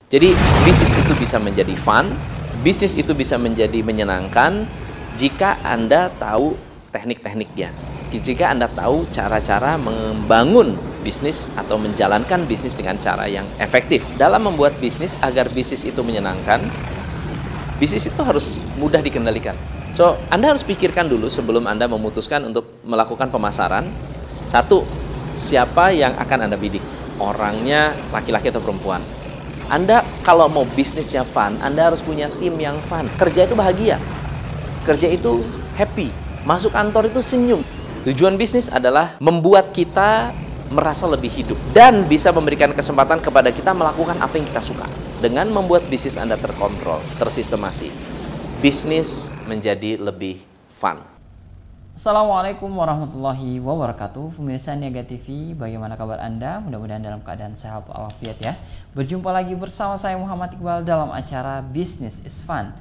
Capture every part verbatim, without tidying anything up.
Jadi bisnis itu bisa menjadi fun, bisnis itu bisa menjadi menyenangkan jika Anda tahu teknik-tekniknya. Jika Anda tahu cara-cara membangun bisnis atau menjalankan bisnis dengan cara yang efektif. Dalam membuat bisnis agar bisnis itu menyenangkan, bisnis itu harus mudah dikendalikan. So, Anda harus pikirkan dulu sebelum Anda memutuskan untuk melakukan pemasaran. Satu, siapa yang akan Anda bidik? Orangnya laki-laki atau perempuan? Anda kalau mau bisnisnya fun, Anda harus punya tim yang fun. Kerja itu bahagia. Kerja itu happy. Masuk kantor itu senyum. Tujuan bisnis adalah membuat kita merasa lebih hidup dan bisa memberikan kesempatan kepada kita melakukan apa yang kita suka. Dengan membuat bisnis Anda terkontrol, tersistemasi, bisnis menjadi lebih fun. Assalamualaikum warahmatullahi wabarakatuh. Pemirsa Niaga T V, bagaimana kabar Anda? Mudah-mudahan dalam keadaan sehat walafiat ya. Berjumpa lagi bersama saya Muhammad Iqbal dalam acara Business is Fun.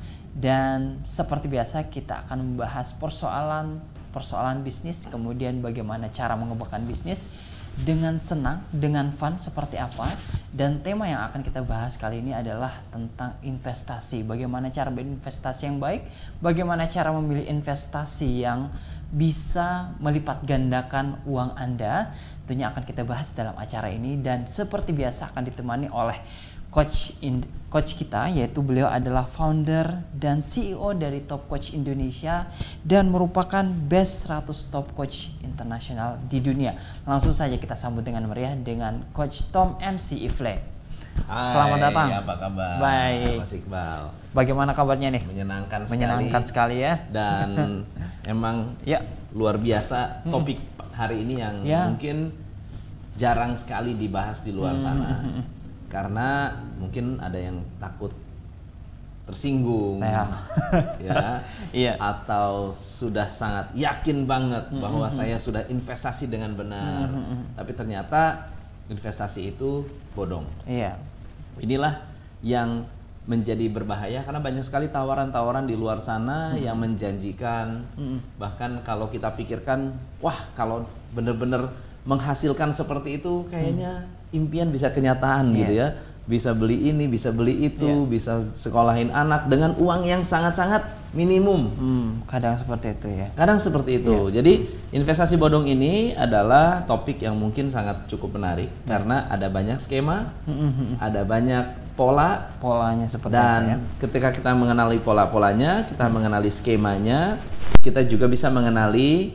Dan seperti biasa kita akan membahas persoalan persoalan bisnis, kemudian bagaimana cara mengembangkan bisnis dengan senang, dengan fun seperti apa. Dan tema yang akan kita bahas kali ini adalah tentang investasi. Bagaimana cara berinvestasi yang baik, bagaimana cara memilih investasi yang bisa melipat gandakan uang Anda. Tentunya akan kita bahas dalam acara ini, dan seperti biasa akan ditemani oleh coach in, coach kita, yaitu beliau adalah founder dan C E O dari Top Coach Indonesia dan merupakan best seratus top coach internasional di dunia. Langsung saja kita sambut dengan meriah dengan Coach Tom M C Ifle. Hai, selamat datang. Apa kabar? Baik. Mas Iqbal. Bagaimana kabarnya nih? Menyenangkan sekali. Menyenangkan sekali ya. Dan emang ya, luar biasa topik hari ini yang ya. mungkin jarang sekali dibahas di luar sana. Karena mungkin ada yang takut tersinggung, ya, ya, iya. atau sudah sangat yakin banget mm-hmm. bahwa saya sudah investasi dengan benar, mm-hmm. tapi ternyata investasi itu bodong. Iya. Inilah yang menjadi berbahaya karena banyak sekali tawaran-tawaran di luar sana mm-hmm. yang menjanjikan, mm-hmm. bahkan kalau kita pikirkan, wah kalau benar-benar menghasilkan seperti itu kayaknya hmm. impian bisa kenyataan yeah. gitu ya, bisa beli ini, bisa beli itu, yeah. bisa sekolahin anak dengan uang yang sangat-sangat minimum. Hmm, kadang seperti itu ya. Kadang seperti itu. Yeah. Jadi investasi bodong ini adalah topik yang mungkin sangat cukup menarik yeah. karena ada banyak skema, mm-hmm. ada banyak pola, polanya seperti dan apa ya? Ketika kita mengenali pola-polanya, kita hmm. mengenali skemanya, kita juga bisa mengenali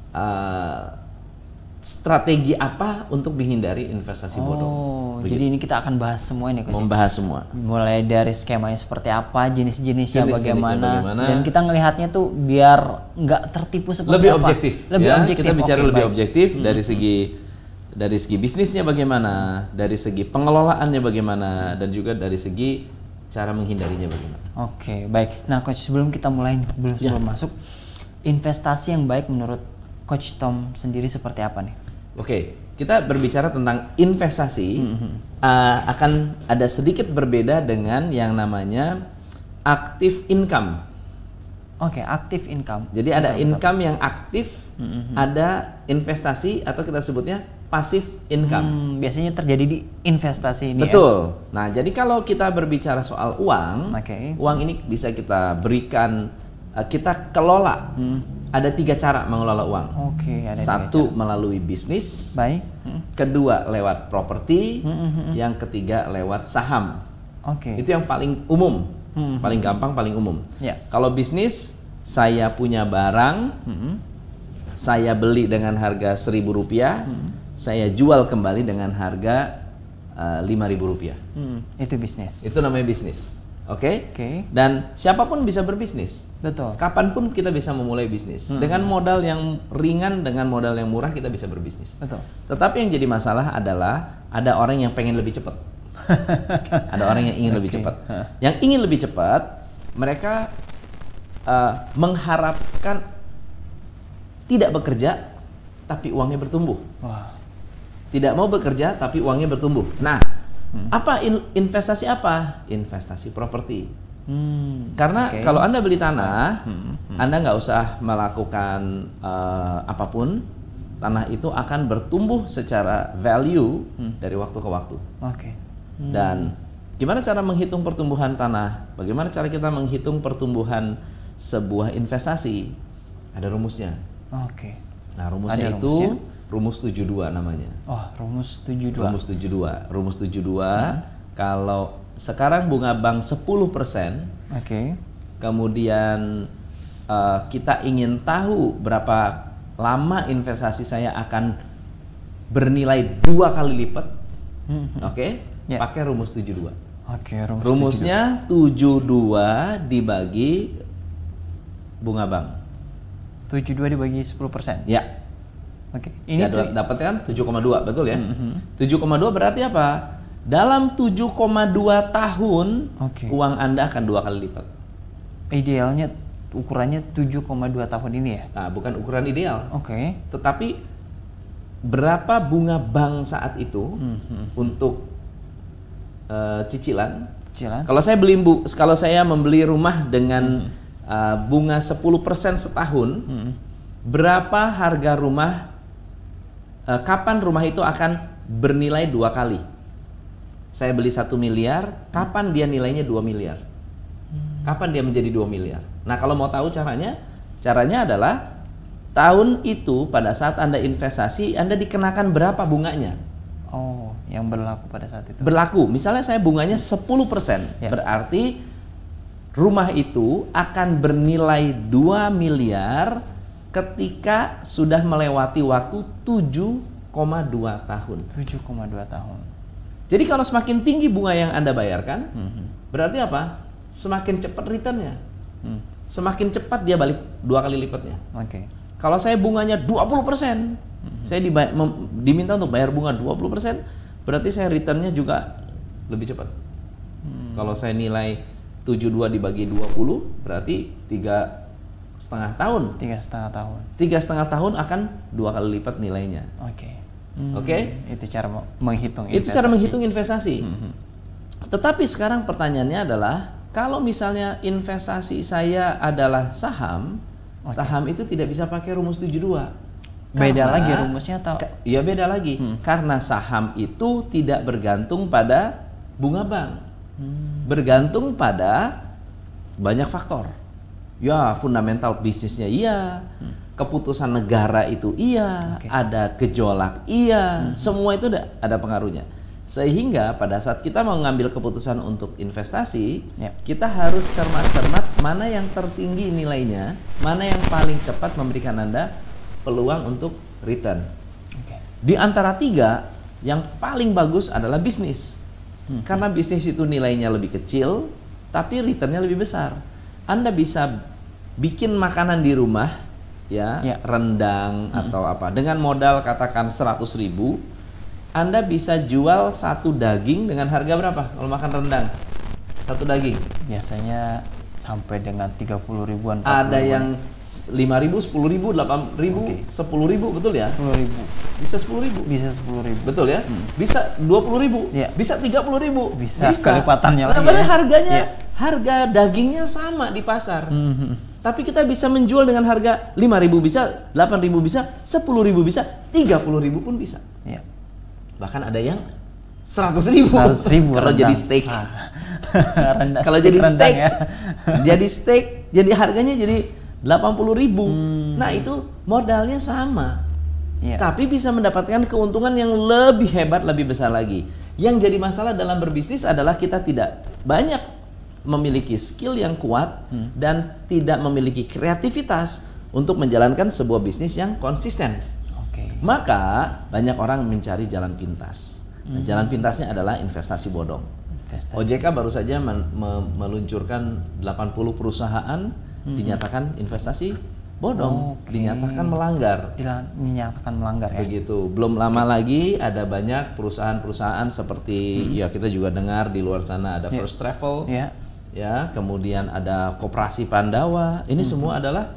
uh, strategi apa untuk menghindari investasi oh, bodong. Begitu. Jadi ini kita akan bahas semua ini, Coach. Membahas semua. Mulai dari skemanya seperti apa, jenis-jenisnya Jenis bagaimana, bagaimana, dan kita ngelihatnya tuh biar nggak tertipu seperti lebih apa. Objektif. Lebih ya, objektif. Kita bicara okay, lebih baik. objektif hmm. dari segi dari segi bisnisnya bagaimana, dari segi pengelolaannya bagaimana, dan juga dari segi cara menghindarinya bagaimana. Oke, okay, baik. Nah, Coach, sebelum kita mulai, belum sebelum ya. masuk, investasi yang baik menurut Coach Tom sendiri seperti apa nih? Oke, kita berbicara tentang investasi mm-hmm. uh, akan ada sedikit berbeda dengan yang namanya active income. Oke, okay, active income. Jadi betul, ada betul. income yang aktif, mm-hmm. ada investasi atau kita sebutnya passive income. Hmm, biasanya terjadi di investasi ini. Betul. Ya? Nah, jadi kalau kita berbicara soal uang, okay. uang ini bisa kita berikan, uh, kita kelola. Hmm. Ada tiga cara mengelola uang. Oke, ada Satu tiga cara. melalui bisnis. Baik. Hmm. Kedua lewat properti. Hmm, hmm, hmm. Yang ketiga lewat saham. Oke. Itu yang paling umum, hmm, paling gampang, paling umum. Ya. Kalau bisnis, saya punya barang, hmm. saya beli dengan harga seribu rupiah, hmm. saya jual kembali dengan harga uh, lima ribu rupiah. Hmm. Itu bisnis. Itu namanya bisnis. Oke, okay? okay. Dan siapapun bisa berbisnis. Betul. Kapanpun kita bisa memulai bisnis. Hmm. Dengan modal yang ringan, dengan modal yang murah kita bisa berbisnis. Betul. Tetapi yang jadi masalah adalah ada orang yang pengen lebih cepat. Ada orang yang ingin okay. lebih cepat. Huh. Yang ingin lebih cepat, mereka uh, mengharapkan tidak bekerja, tapi uangnya bertumbuh. Wow. Tidak mau bekerja, tapi uangnya bertumbuh. Nah, Hmm. apa in, investasi apa? Investasi properti. Hmm, Karena okay. kalau Anda beli tanah, hmm, hmm. Anda nggak usah melakukan uh, apapun, tanah itu akan bertumbuh secara value hmm. dari waktu ke waktu. Okay. Hmm. Dan Gimana cara menghitung pertumbuhan tanah? Bagaimana cara kita menghitung pertumbuhan sebuah investasi? Ada rumusnya. Oke. Nah, rumusnya Ada itu rumusnya? rumus tujuh puluh dua namanya. Oh, rumus tujuh puluh dua. Rumus tujuh puluh dua. Rumus tujuh puluh dua, hmm. kalau sekarang bunga bank sepuluh persen, Oke. kemudian uh, kita ingin tahu berapa lama investasi saya akan bernilai dua kali lipat, Hmm. oke? Okay? Ya. Pakai rumus tujuh puluh dua. Oke, rumus Rumusnya tujuh puluh dua dibagi bunga bank. tujuh puluh dua dibagi sepuluh persen. Ya. Oke. Ini Jadi tuh dapatnya kan tujuh koma dua, betul ya? Mhm. tujuh koma dua berarti apa? Dalam tujuh koma dua tahun, Oke. uang Anda akan dua kali lipat. idealnya ukurannya tujuh koma dua tahun ini ya. Nah, bukan ukuran ideal. Oke. Tetapi berapa bunga bank saat itu Mhm. untuk uh, cicilan? Cicilan. Kalau saya beli bu, kalau saya membeli rumah dengan uh, bunga sepuluh persen setahun, Mhm. berapa harga rumah? Uh, kapan rumah itu akan bernilai dua kali? Saya beli satu miliar, kapan dia nilainya dua miliar? Kapan dia menjadi dua miliar? Nah, kalau mau tahu caranya, caranya adalah tahun itu pada saat Anda investasi, Anda dikenakan berapa bunganya? Oh, yang berlaku pada saat itu. Berlaku, misalnya saya bunganya sepuluh persen, Ya. berarti rumah itu akan bernilai dua miliar ketika sudah melewati waktu tujuh koma dua tahun. tujuh koma dua tahun. Jadi kalau semakin tinggi bunga yang Anda bayarkan, Mhm. berarti apa? Semakin cepat returnnya. Hmm. Semakin cepat dia balik dua kali lipatnya. Oke. Kalau saya bunganya dua puluh persen, saya dibay- mem- diminta untuk bayar bunga dua puluh persen, berarti saya returnnya juga lebih cepat. Hmm. Kalau saya nilai tujuh puluh dua dibagi dua puluh, berarti tiga setengah tahun. Tiga setengah tahun. Tiga setengah tahun akan dua kali lipat nilainya. Oke. Hmm. Oke? Itu cara me- menghitung Itu cara investasi. menghitung investasi. Mhm. Tetapi sekarang pertanyaannya adalah, kalau misalnya investasi saya adalah saham, Oke. saham itu tidak bisa pakai rumus tujuh puluh dua. Beda Karena- lagi rumusnya atau? Iya, beda lagi. Hmm. Karena saham itu tidak bergantung pada bunga bank. Hmm. Bergantung pada banyak faktor. Ya, fundamental bisnisnya iya, keputusan negara itu iya, Oke. ada gejolak iya, semua itu ada, ada pengaruhnya. Sehingga pada saat kita mau ngambil keputusan untuk investasi, Ya. kita harus cermat-cermat mana yang tertinggi nilainya, mana yang paling cepat memberikan Anda peluang untuk return. Oke. Di antara tiga, yang paling bagus adalah bisnis. Hmm. Karena bisnis itu nilainya lebih kecil, tapi returnnya lebih besar. Anda bisa bikin makanan di rumah, ya, Ya. rendang atau apa, dengan modal katakan seratus ribu, Anda bisa jual satu daging dengan harga berapa kalau makan rendang? Satu daging. Biasanya sampai dengan tiga puluh ribuan. Ada yang lima ribu, sepuluh ribu, delapan ribu, Oke. sepuluh ribu, betul ya? sepuluh ribu. Bisa sepuluh ribu. Bisa sepuluh ribu. Betul ya? Bisa dua puluh ribu, Iya. bisa tiga puluh ribu, Bisa kelipatannya Nah, lagi padahal ya. harganya, Iya. harga dagingnya sama di pasar. Mhm. Tapi kita bisa menjual dengan harga lima ribu bisa, delapan ribu bisa, sepuluh ribu bisa, tiga puluh ribu pun bisa. Iya. Bahkan ada yang seratus ribu. seratus ribu kalau rendang. jadi steak. Ah. Rendah Kalau steak jadi rendang steak, ya. jadi steak, jadi harganya jadi delapan puluh ribu. Hmm. Nah, itu modalnya sama. Iya. Tapi bisa mendapatkan keuntungan yang lebih hebat, lebih besar lagi. Yang jadi masalah dalam berbisnis adalah kita tidak banyak memiliki skill yang kuat Hmm. dan tidak memiliki kreativitas untuk menjalankan sebuah bisnis yang konsisten. Oke. Maka banyak orang mencari jalan pintas. Nah, Hmm. jalan pintasnya adalah investasi bodong. Investasi. O J K baru saja men- me- meluncurkan delapan puluh perusahaan dinyatakan investasi bodong, Oke. dinyatakan melanggar. Dila- dinyatakan melanggar ya. Begitu. Belum lama lagi ada banyak perusahaan-perusahaan seperti ya kita juga dengar di luar sana ada Ya. First Travel, Ya. ya, kemudian ada Koperasi Pandawa. Ini semua adalah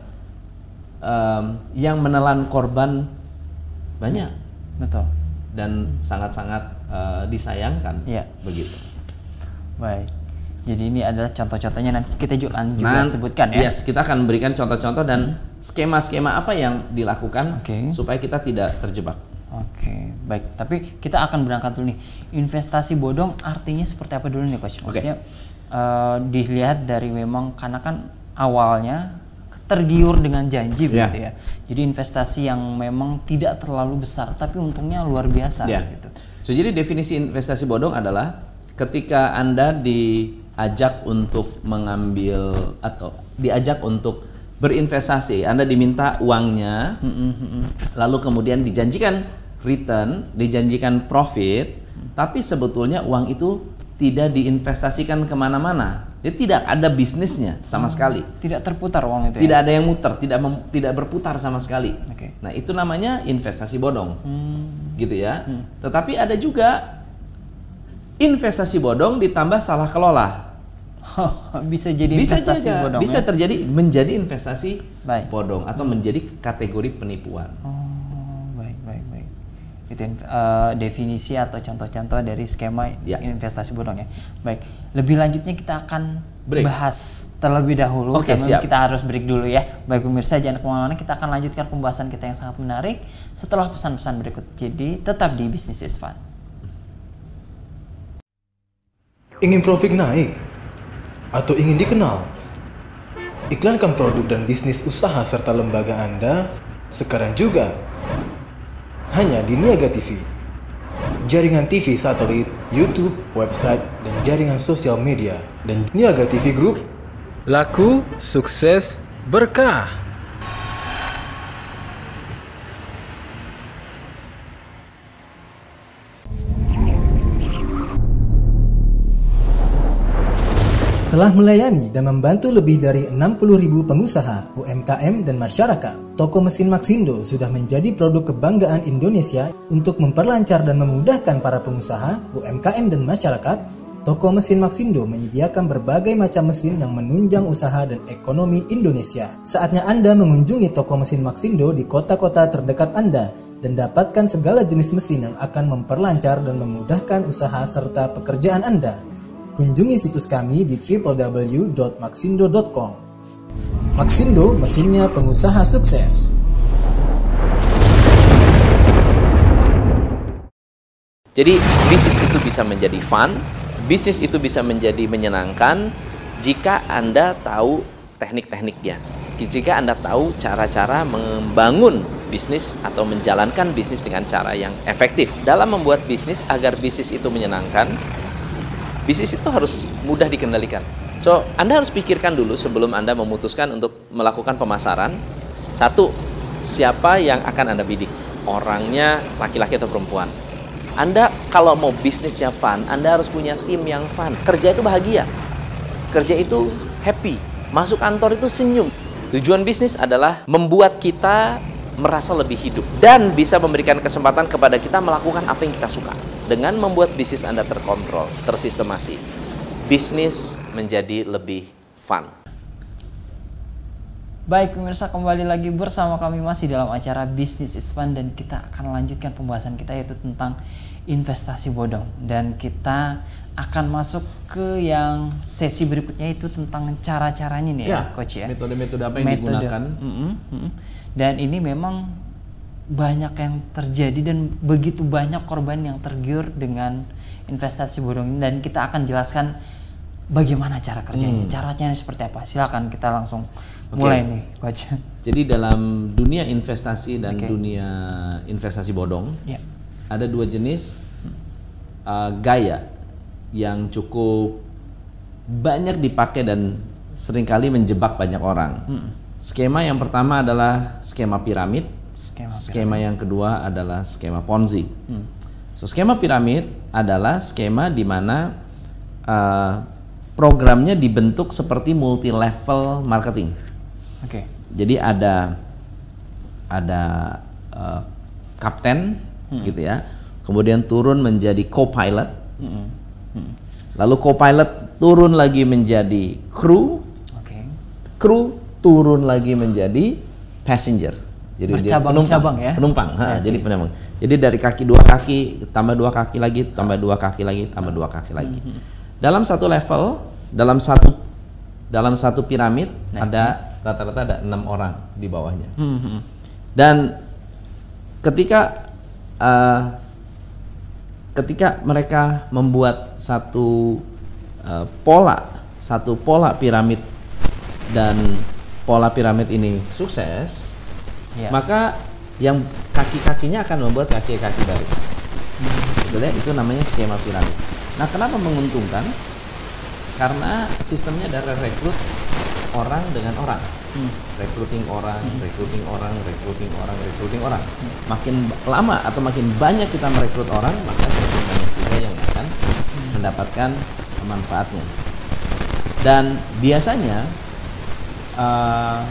em, yang menelan korban banyak Betul. dan sangat-sangat eh, disayangkan. Iya. Begitu. Baik. Jadi ini adalah contoh-contohnya, nanti kita juga, juga Nah, sebutkan ya. Yes, kita akan memberikan contoh-contoh dan skema-skema apa yang dilakukan Oke. supaya kita tidak terjebak. Oke, baik. Tapi kita akan berangkat dulu nih. Investasi bodong artinya seperti apa dulu nih, Coach? Maksudnya okay. uh, dilihat dari memang karena kan awalnya tergiur dengan janji yeah. gitu ya. Jadi investasi yang memang tidak terlalu besar tapi untungnya luar biasa yeah. gitu. So, jadi definisi investasi bodong adalah ketika Anda diajak untuk mengambil atau diajak untuk berinvestasi, Anda diminta uangnya, mm-hmm. lalu kemudian dijanjikan return, dijanjikan profit, hmm. tapi sebetulnya uang itu tidak diinvestasikan kemana-mana. Jadi tidak ada bisnisnya sama hmm. sekali. Tidak terputar uang itu. Tidak ya? ada yang muter, tidak mem, tidak berputar sama sekali. Okay. Nah itu namanya investasi bodong, hmm. gitu ya. Hmm. Tetapi ada juga investasi bodong ditambah salah kelola. bisa jadi bisa investasi juga, bodong. Bisa ya? terjadi menjadi investasi Baik. bodong atau hmm. menjadi kategori penipuan. Oh. Itu uh, definisi atau contoh-contoh dari skema ya. investasi bodong ya. Baik, lebih lanjutnya kita akan break. bahas terlebih dahulu okay, karena siap. kita harus break dulu ya. Baik pemirsa, jangan kemana-mana, kita akan lanjutkan pembahasan kita yang sangat menarik setelah pesan-pesan berikut. Jadi tetap di Business is Fun. Ingin profit naik? Atau ingin dikenal? Iklankan produk dan bisnis usaha serta lembaga Anda sekarang juga. Hanya di Niaga T V. Jaringan T V satelit, YouTube, website, dan jaringan sosial media. Dan Niaga T V Group. Laku, sukses, berkah. Telah melayani dan membantu lebih dari enam puluh ribu pengusaha, U M K M, dan masyarakat. Toko Mesin Maxindo sudah menjadi produk kebanggaan Indonesia untuk memperlancar dan memudahkan para pengusaha, U M K M, dan masyarakat. Toko Mesin Maxindo menyediakan berbagai macam mesin yang menunjang usaha dan ekonomi Indonesia. Saatnya Anda mengunjungi toko Mesin Maxindo di kota-kota terdekat Anda dan dapatkan segala jenis mesin yang akan memperlancar dan memudahkan usaha serta pekerjaan Anda. Kunjungi situs kami di w w w dot maxindo dot com. Maxindo, mesinnya pengusaha sukses. Jadi bisnis itu bisa menjadi fun, bisnis itu bisa menjadi menyenangkan jika Anda tahu teknik-tekniknya. Jika Anda tahu cara-cara membangun bisnis atau menjalankan bisnis dengan cara yang efektif. Dalam membuat bisnis agar bisnis itu menyenangkan, bisnis itu harus mudah dikendalikan. So, Anda harus pikirkan dulu sebelum Anda memutuskan untuk melakukan pemasaran. Satu, siapa yang akan Anda bidik? Orangnya laki-laki atau perempuan? Anda kalau mau bisnisnya fun, Anda harus punya tim yang fun. Kerja itu bahagia. Kerja itu happy. Masuk kantor itu senyum. Tujuan bisnis adalah membuat kita merasa lebih hidup dan bisa memberikan kesempatan kepada kita melakukan apa yang kita suka. Dengan membuat bisnis Anda terkontrol, tersistemasi, bisnis menjadi lebih fun. Baik pemirsa, kembali lagi bersama kami masih dalam acara Business is Fun dan kita akan lanjutkan pembahasan kita yaitu tentang investasi bodong, dan kita akan masuk ke yang sesi berikutnya itu tentang cara-caranya nih ya, ya Coach ya. Metode-metode apa yang metode, digunakan. Mm -mm, mm -mm. Dan ini memang banyak yang terjadi dan begitu banyak korban yang tergiur dengan investasi bodong ini, dan kita akan jelaskan bagaimana cara kerjanya, hmm. caranya seperti apa. Silakan kita langsung okay. mulai nih, Coach. Jadi dalam dunia investasi dan okay. dunia investasi bodong, yeah. ada dua jenis uh, gaya yang cukup banyak dipakai dan seringkali menjebak banyak orang. Hmm. Skema yang pertama adalah skema piramid. Skema, skema yang kedua adalah skema Ponzi. Hmm. So, skema piramid adalah skema di mana uh, programnya dibentuk seperti multi level marketing. Oke. Okay. Jadi ada ada uh, kapten, hmm. gitu ya. Kemudian turun menjadi co-pilot. Hmm. Hmm. Lalu co-pilot turun lagi menjadi kru. Oke. Okay. Kru turun lagi menjadi passenger. Jadi dia penumpang, ya? penumpang. Ha, okay. Jadi penumpang. Jadi dari kaki dua kaki tambah dua kaki lagi, tambah dua kaki lagi, tambah dua kaki lagi. Mm-hmm. Dalam satu level, dalam satu dalam satu piramid nah, ada rata-rata ada enam orang di bawahnya. Mm-hmm. Dan ketika uh, ketika mereka membuat satu uh, pola, satu pola piramid dan pola piramid ini sukses, ya. Maka yang kaki-kakinya akan membuat kaki-kaki baru. Hmm. Itu namanya skema piramid. Nah, kenapa menguntungkan? Karena sistemnya adalah rekrut orang dengan orang. Hmm. Recruiting orang, hmm. recruiting orang, recruiting orang, recruiting orang. Hmm. Makin lama atau makin banyak kita merekrut orang, maka semakin banyak juga yang akan hmm. mendapatkan manfaatnya. Dan biasanya uh,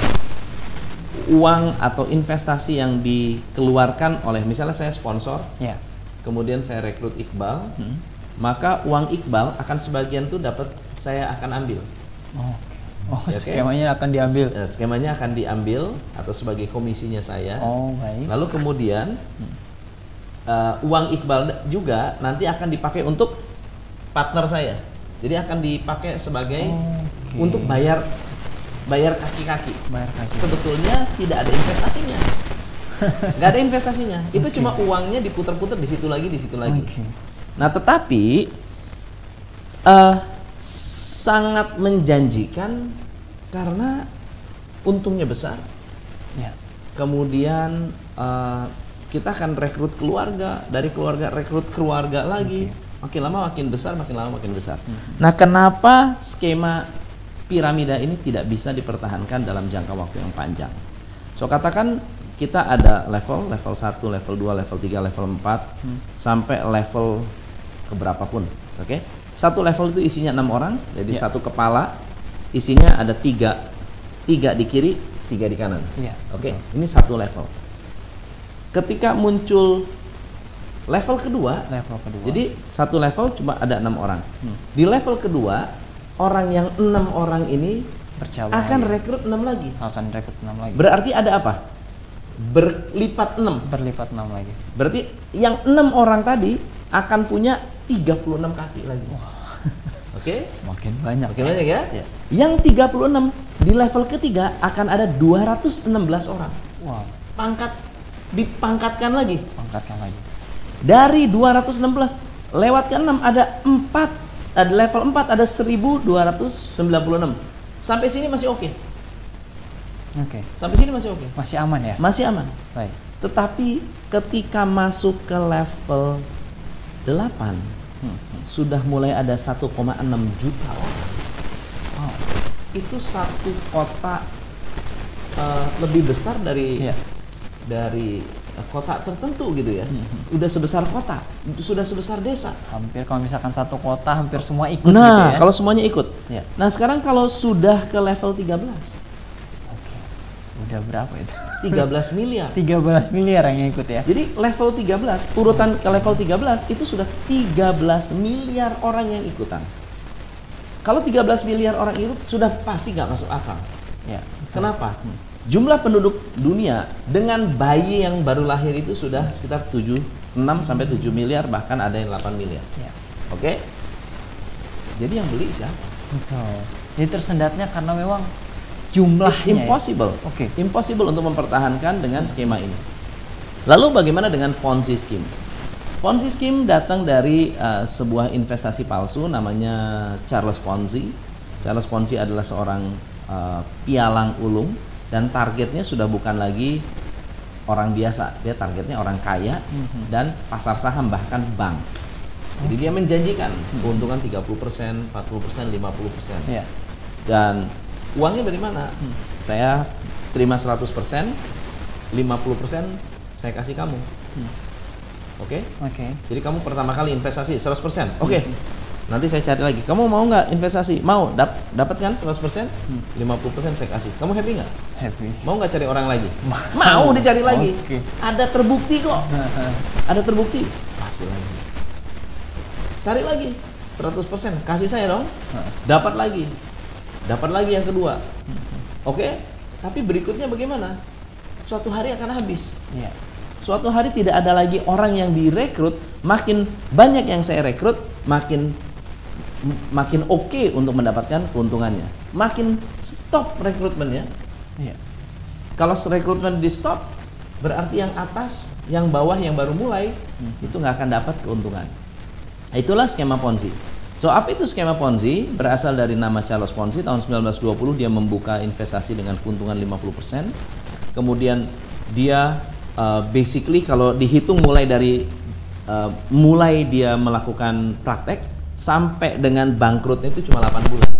uang atau investasi yang dikeluarkan oleh, misalnya saya sponsor, yeah. kemudian saya rekrut Iqbal, hmm. maka uang Iqbal akan sebagian tuh dapat saya akan ambil. Oh. Oh, ya, skemanya okay? akan diambil. Skemanya akan diambil atau sebagai komisinya saya. Oh, baik. Lalu kemudian hmm. uh, uang Iqbal juga nanti akan dipakai untuk partner saya. Jadi akan dipakai sebagai oh, okay. untuk bayar bayar kaki-kaki. Bayar kaki. Sebetulnya tidak ada investasinya. Nggak ada investasinya. Itu okay. cuma uangnya diputar-putar di situ lagi, di situ lagi. Okay. Nah, tetapi uh, sangat menjanjikan karena untungnya besar. Ya. Kemudian uh, kita akan rekrut keluarga, dari keluarga rekrut keluarga lagi. Okay. Makin lama makin besar, makin lama makin besar. Hmm. Nah, kenapa skema piramida ini tidak bisa dipertahankan dalam jangka waktu yang panjang? So, katakan kita ada level, level satu, level dua, level tiga, level empat, hmm. sampai level keberapapun. Oke? Okay? Satu level itu isinya enam orang, jadi ya. Satu kepala isinya ada tiga, tiga di kiri, tiga di kanan. Ya, Oke, okay? Ini satu level. Ketika muncul level kedua, level kedua, jadi satu level cuma ada enam orang. Hmm. Di level kedua, orang yang enam orang ini Bercabang akan lagi. rekrut enam lagi. Akan rekrut enam lagi. Berarti ada apa? Berlipat enam. Berlipat enam lagi. Berarti yang enam orang tadi akan punya tiga puluh enam kaki lagi. Oke, okay? Semakin banyak. Semakin banyak ya. ya. Yang tiga puluh enam di level ketiga akan ada dua ratus enam belas orang. Wow. Pangkat dipangkatkan lagi. Pangkatkan lagi. Dari dua ratus enam belas lewat ke enam ada empat, ada level empat ada seribu dua ratus sembilan puluh enam. Sampai sini masih oke. Okay. Oke. Okay. Sampai sini masih oke. Okay. Masih aman ya? Masih aman. Baik. Tetapi ketika masuk ke level delapan hmm. sudah mulai ada satu koma enam juta orang. Oh. Itu satu kota uh, lebih besar dari yeah. dari uh, kota tertentu gitu ya. Hmm. Udah sebesar kota, sudah sebesar desa. Hampir kalau misalkan satu kota hampir semua ikut nah, gitu ya. Kalau semuanya ikut. Yeah. Nah, sekarang kalau sudah ke level tiga belas. Oke. Udah berapa itu? tiga belas miliar. tiga belas miliar yang ikut ya. Jadi level tiga belas, urutan ke level tiga belas itu sudah tiga belas miliar orang yang ikutan. Kalau tiga belas miliar orang itu sudah pasti nggak masuk akal. Ya. Kenapa? Hmm. Jumlah penduduk dunia dengan bayi yang baru lahir itu sudah sekitar tujuh, enam sampai tujuh miliar, bahkan ada yang delapan miliar. Ya. Oke? Jadi yang beli siapa? Betul. Jadi tersendatnya karena memang jumlahnya. It's impossible. Ya? Oke. Okay. Impossible untuk mempertahankan dengan skema ini. Lalu bagaimana dengan Ponzi scheme? Ponzi scheme datang dari uh, sebuah investasi palsu namanya Charles Ponzi. Charles Ponzi adalah seorang uh, pialang ulung dan targetnya sudah bukan lagi orang biasa. Dia targetnya orang kaya mm-hmm. dan pasar saham, bahkan bank. Jadi okay. dia menjanjikan keuntungan tiga puluh persen, empat puluh persen, lima puluh persen. Yeah. Dan uangnya dari mana? Hmm. Saya terima seratus persen, lima puluh persen saya kasih kamu. Hmm. Oke? Okay? Oke. Okay. Jadi kamu pertama kali investasi seratus persen. Oke. Okay. Hmm. Nanti saya cari lagi. Kamu mau nggak investasi? Mau. Dap dapat kan seratus persen? Hmm. lima puluh persen saya kasih. Kamu happy nggak? Happy. Mau nggak cari orang lagi? Mau dicari lagi. Okay. Ada terbukti kok. Ada terbukti. Kasih lagi. Cari lagi. seratus persen. Kasih saya dong. Dapat lagi. Dapat lagi yang kedua, oke? Okay? Tapi berikutnya bagaimana? Suatu hari akan habis. Yeah. Suatu hari tidak ada lagi orang yang direkrut. Makin banyak yang saya rekrut, makin makin oke okay untuk mendapatkan keuntungannya. Makin stop rekrutmennya. Yeah. Kalau rekrutmen di stop, berarti yang atas, yang bawah, yang baru mulai hmm. itu nggak akan dapat keuntungan. Itulah skema Ponzi. So apa itu skema Ponzi? Berasal dari nama Charles Ponzi. Tahun sembilan belas dua puluh dia membuka investasi dengan keuntungan lima puluh persen. Kemudian dia uh, basically kalau dihitung mulai dari uh, mulai dia melakukan praktek sampai dengan bangkrutnya itu cuma delapan bulan.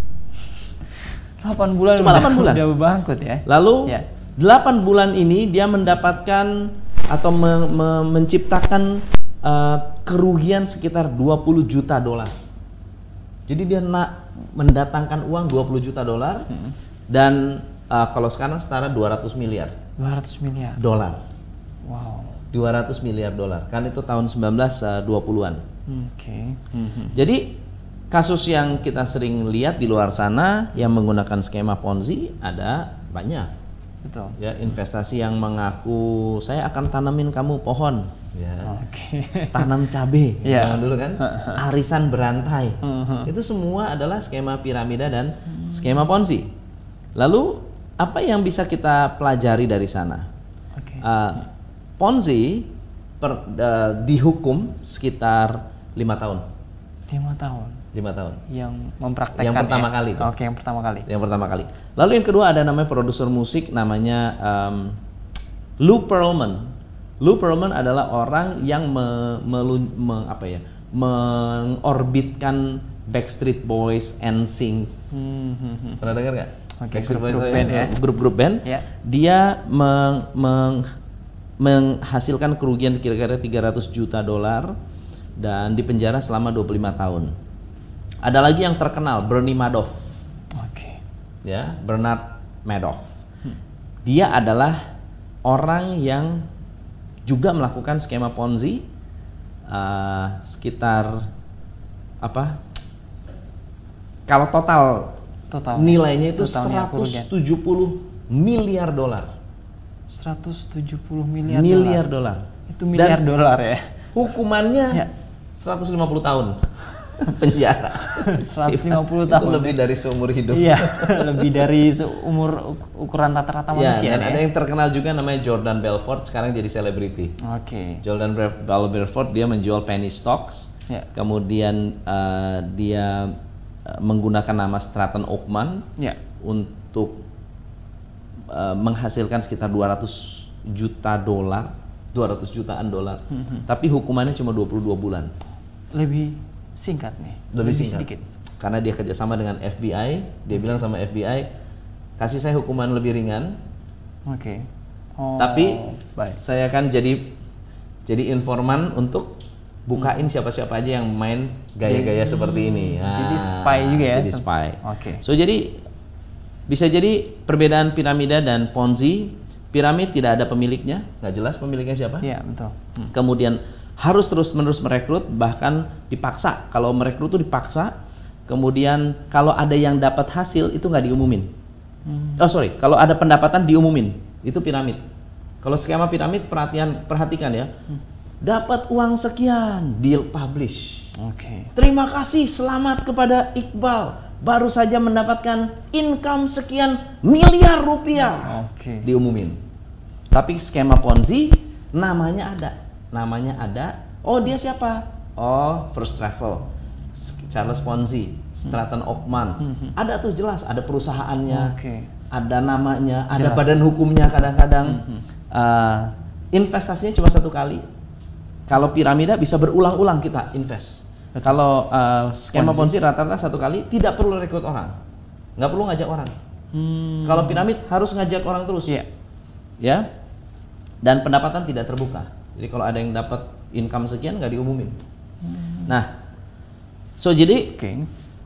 delapan bulan Cuma delapan bulan. Udah bangkrut ya. Lalu ya. delapan bulan ini dia mendapatkan atau me me menciptakan uh, kerugian sekitar dua puluh juta dolar. Jadi dia nak mendatangkan uang dua puluh juta dolar hmm. dan uh, kalau sekarang setara dua ratus miliar. dua ratus miliar dolar. Wow. dua ratus miliar dolar. Kan itu tahun sembilan belas dua puluhan. Oke. Okay. Hmm. Jadi kasus yang kita sering lihat di luar sana yang menggunakan skema Ponzi ada banyak. Betul. Ya, investasi yang mengaku saya akan tanamin kamu pohon. Ya. Okay. Tanam cabai. Ya. Jangan dulu kan. Arisan berantai. Itu semua adalah skema piramida dan skema Ponzi. Lalu apa yang bisa kita pelajari dari sana? Okay. Uh, Ponzi per, uh, dihukum sekitar lima tahun. Lima tahun. Lima tahun. Yang mempraktekkan. Yang pertama ya? kali. Itu. Oke, yang pertama kali. Yang pertama kali. Lalu yang kedua ada namanya produser musik namanya um, Lou Pearlman. Lou Pearlman adalah orang yang me, me, me, apa ya, mengorbitkan Backstreet Boys, N Sync. Hmm, hmm, hmm. Pernah dengar nggak? Okay, grup-grup band ya. Grup-grup band. Ya. Dia meng, meng, menghasilkan kerugian kira-kira tiga ratus juta dolar dan dipenjara selama dua puluh lima tahun. Ada lagi yang terkenal, Bernie Madoff. Oke. Okay. Ya, Bernard Madoff. Hmm. Dia adalah orang yang juga melakukan skema Ponzi uh, sekitar apa? Kalau total, total nilainya itu seratus tujuh puluh miliar dolar. seratus tujuh puluh miliar miliar dolar. Itu miliar dolar ya. Hukumannya ya. seratus lima puluh tahun. Penjara. seratus lima puluh tahun. Itu lebih dari seumur hidup. Iya, lebih dari seumur ukuran rata-rata manusia. Ya, dan ya. ada yang terkenal juga namanya Jordan Belfort, sekarang jadi selebriti. Oke. Okay. Jordan Belfort dia menjual penny stocks. Ya. Kemudian uh, dia uh, menggunakan nama Stratton Oakman ya. Untuk uh, menghasilkan sekitar dua ratus juta dolar, dua ratus jutaan dolar. Hmm. Tapi hukumannya cuma dua puluh dua bulan. Lebih singkat nih, lebih, lebih singkat. Sedikit. Karena dia kerjasama dengan F B I, dia okay. bilang sama F B I, kasih saya hukuman lebih ringan. Oke. Okay. Oh, tapi baik. Saya akan jadi jadi informan untuk bukain siapa-siapa hmm. aja yang main gaya-gaya jadi, seperti ini. Nah, jadi spy juga ya. Jadi spy. Oke. Okay. So jadi bisa jadi perbedaan piramida dan Ponzi. Piramid tidak ada pemiliknya, nggak jelas pemiliknya siapa. Iya betul. Hmm. Kemudian harus terus-menerus merekrut, bahkan dipaksa. Kalau merekrut itu dipaksa, kemudian kalau ada yang dapat hasil itu nggak diumumin. Hmm. Oh sorry, kalau ada pendapatan diumumin, itu piramid. Kalau skema piramid, perhatian perhatikan ya, hmm. dapat uang sekian, deal publish. Oke. Okay. Terima kasih, selamat kepada Iqbal, baru saja mendapatkan income sekian miliar rupiah. Oke. Okay. Diumumin. Tapi skema Ponzi namanya ada. Namanya ada, oh dia siapa? Oh First Travel, Charles Ponzi, Stratton Oakman. Hmm. Ada tuh jelas, ada perusahaannya, okay. ada namanya, jelas. Ada badan hukumnya kadang-kadang. Hmm. Uh, investasinya cuma satu kali. Kalau piramida bisa berulang-ulang kita invest. Kalau uh, skema Ponzi rata-rata satu kali, tidak perlu rekrut orang, nggak perlu ngajak orang. Hmm. Kalau piramid harus ngajak orang terus, yeah. ya. Dan pendapatan tidak terbuka. Jadi kalau ada yang dapat income sekian nggak diumumin. Hmm. Nah, so jadi okay.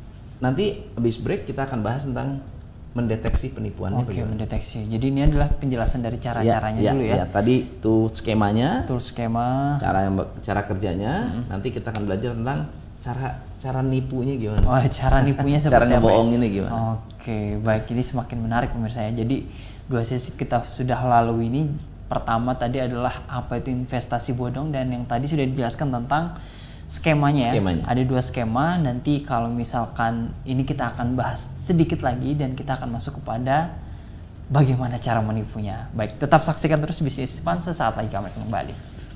nanti habis break kita akan bahas tentang mendeteksi penipuannya. Oke, okay, mendeteksi. Jadi ini adalah penjelasan dari cara-caranya ya, dulu ya. Ya, tadi tuh skemanya, tuh skema, cara cara kerjanya. Hmm. Nanti kita akan belajar tentang cara cara nipunya gimana. Oh, cara nipunya seperti cara apa? Cara ngebohonginnya gimana? Oke, okay, baik. Ini semakin menarik pemirsa ya. Jadi dua sesi kita sudah lalu ini. Pertama tadi adalah apa itu investasi bodong dan yang tadi sudah dijelaskan tentang skemanya, skemanya. Ada dua skema, nanti kalau misalkan ini kita akan bahas sedikit lagi dan kita akan masuk kepada bagaimana cara menipunya. Baik, tetap saksikan terus Bisnis Fun, sesaat lagi kami kembali.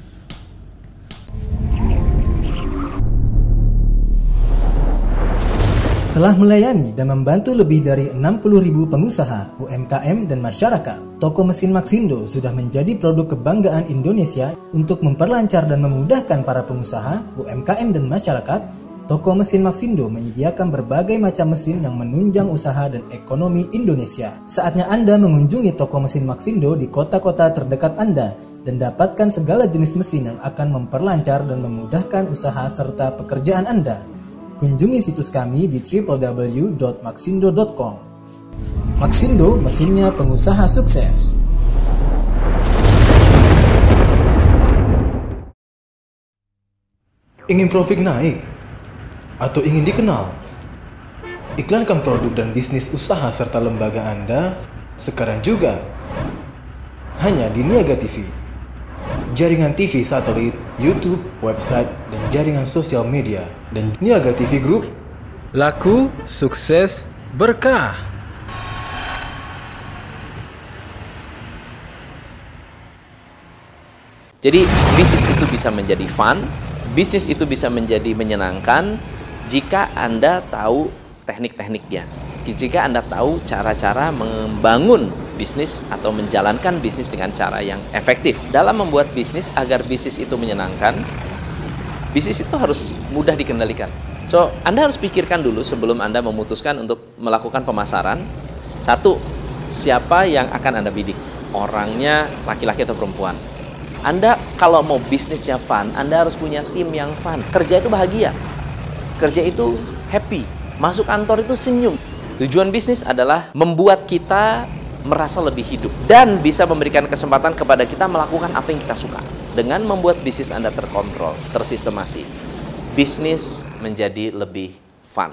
Telah melayani dan membantu lebih dari enam puluh ribu pengusaha, U M K M, dan masyarakat. Toko Mesin Maxindo sudah menjadi produk kebanggaan Indonesia untuk memperlancar dan memudahkan para pengusaha, U M K M, dan masyarakat. Toko Mesin Maxindo menyediakan berbagai macam mesin yang menunjang usaha dan ekonomi Indonesia. Saatnya Anda mengunjungi toko Mesin Maxindo di kota-kota terdekat Anda dan dapatkan segala jenis mesin yang akan memperlancar dan memudahkan usaha serta pekerjaan Anda. Kunjungi situs kami di w w w dot maxindo dot com. Maxindo, mesinnya pengusaha sukses. Ingin profit naik? Atau ingin dikenal? Iklankan produk dan bisnis usaha serta lembaga Anda sekarang juga. Hanya di Niaga T V. Jaringan T V satelit, YouTube, website, dan jaringan sosial media. Dan Niaga T V Group, laku, sukses, berkah. Jadi bisnis itu bisa menjadi fun, bisnis itu bisa menjadi menyenangkan jika Anda tahu teknik-tekniknya. Jika Anda tahu cara-cara membangun bisnis atau menjalankan bisnis dengan cara yang efektif. Dalam membuat bisnis agar bisnis itu menyenangkan, bisnis itu harus mudah dikendalikan. So, Anda harus pikirkan dulu sebelum Anda memutuskan untuk melakukan pemasaran. Satu, siapa yang akan Anda bidik? Orangnya laki-laki atau perempuan? Anda kalau mau bisnisnya fun, Anda harus punya tim yang fun. Kerja itu bahagia. Kerja itu happy. Masuk kantor itu senyum. Tujuan bisnis adalah membuat kita merasa lebih hidup dan bisa memberikan kesempatan kepada kita melakukan apa yang kita suka. Dengan membuat bisnis Anda terkontrol, tersistemasi, bisnis menjadi lebih fun.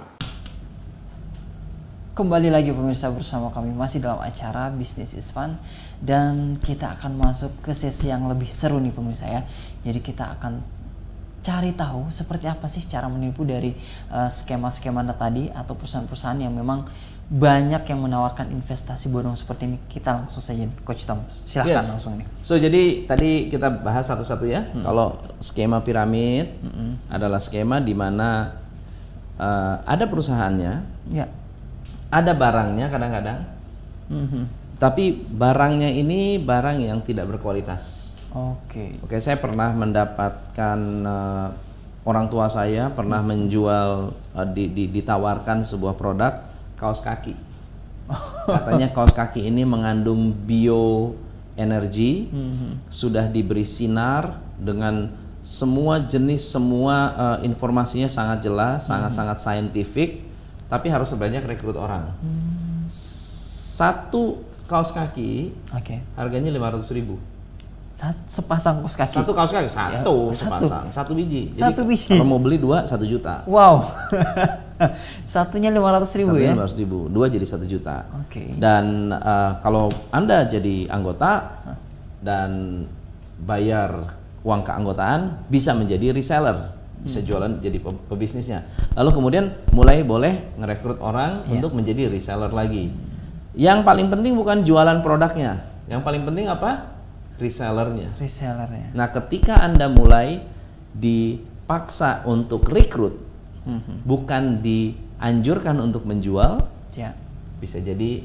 Kembali lagi pemirsa bersama kami masih dalam acara Business is Fun, dan kita akan masuk ke sesi yang lebih seru nih pemirsa ya. Jadi kita akan cari tahu seperti apa sih cara menipu dari uh, skema-skema tadi atau perusahaan-perusahaan yang memang banyak yang menawarkan investasi bodong seperti ini. Kita langsung saja, Coach Tom, silahkan yes. langsung nih. So jadi tadi kita bahas satu-satu ya. Hmm. Kalau skema piramid hmm. adalah skema di mana uh, ada perusahaannya, ya. ada barangnya kadang-kadang, hmm. tapi barangnya ini barang yang tidak berkualitas. Oke. Okay. Oke, saya pernah mendapatkan uh, orang tua saya pernah hmm. menjual uh, di, di, ditawarkan sebuah produk kaos kaki. Katanya kaos kaki ini mengandung bioenergi, hmm. sudah diberi sinar dengan semua jenis, semua uh, informasinya sangat jelas, sangat-sangat hmm. scientific, tapi harus sebanyak rekrut orang. Hmm. Satu kaos kaki, okay. harganya lima ratus ribu. Sepasang kaos kaki. Satu kaos kaki, satu ya, sepasang, satu, satu biji. Jadi satu biji. Kalau mau beli dua, satu juta. Wow. Satunya lima ratus ribu ya? lima ratus ribu, dua jadi satu juta. Oke. Okay. Dan uh, kalau Anda jadi anggota huh? dan bayar uang keanggotaan, bisa menjadi reseller, bisa hmm. jualan jadi pebisnisnya. Lalu kemudian mulai boleh ngerekrut orang yeah. untuk menjadi reseller lagi. Yang paling penting bukan jualan produknya, yang paling penting apa? Resellernya. Resellernya. Nah, ketika Anda mulai dipaksa untuk rekrut, mm-hmm. bukan dianjurkan untuk menjual, ya. bisa jadi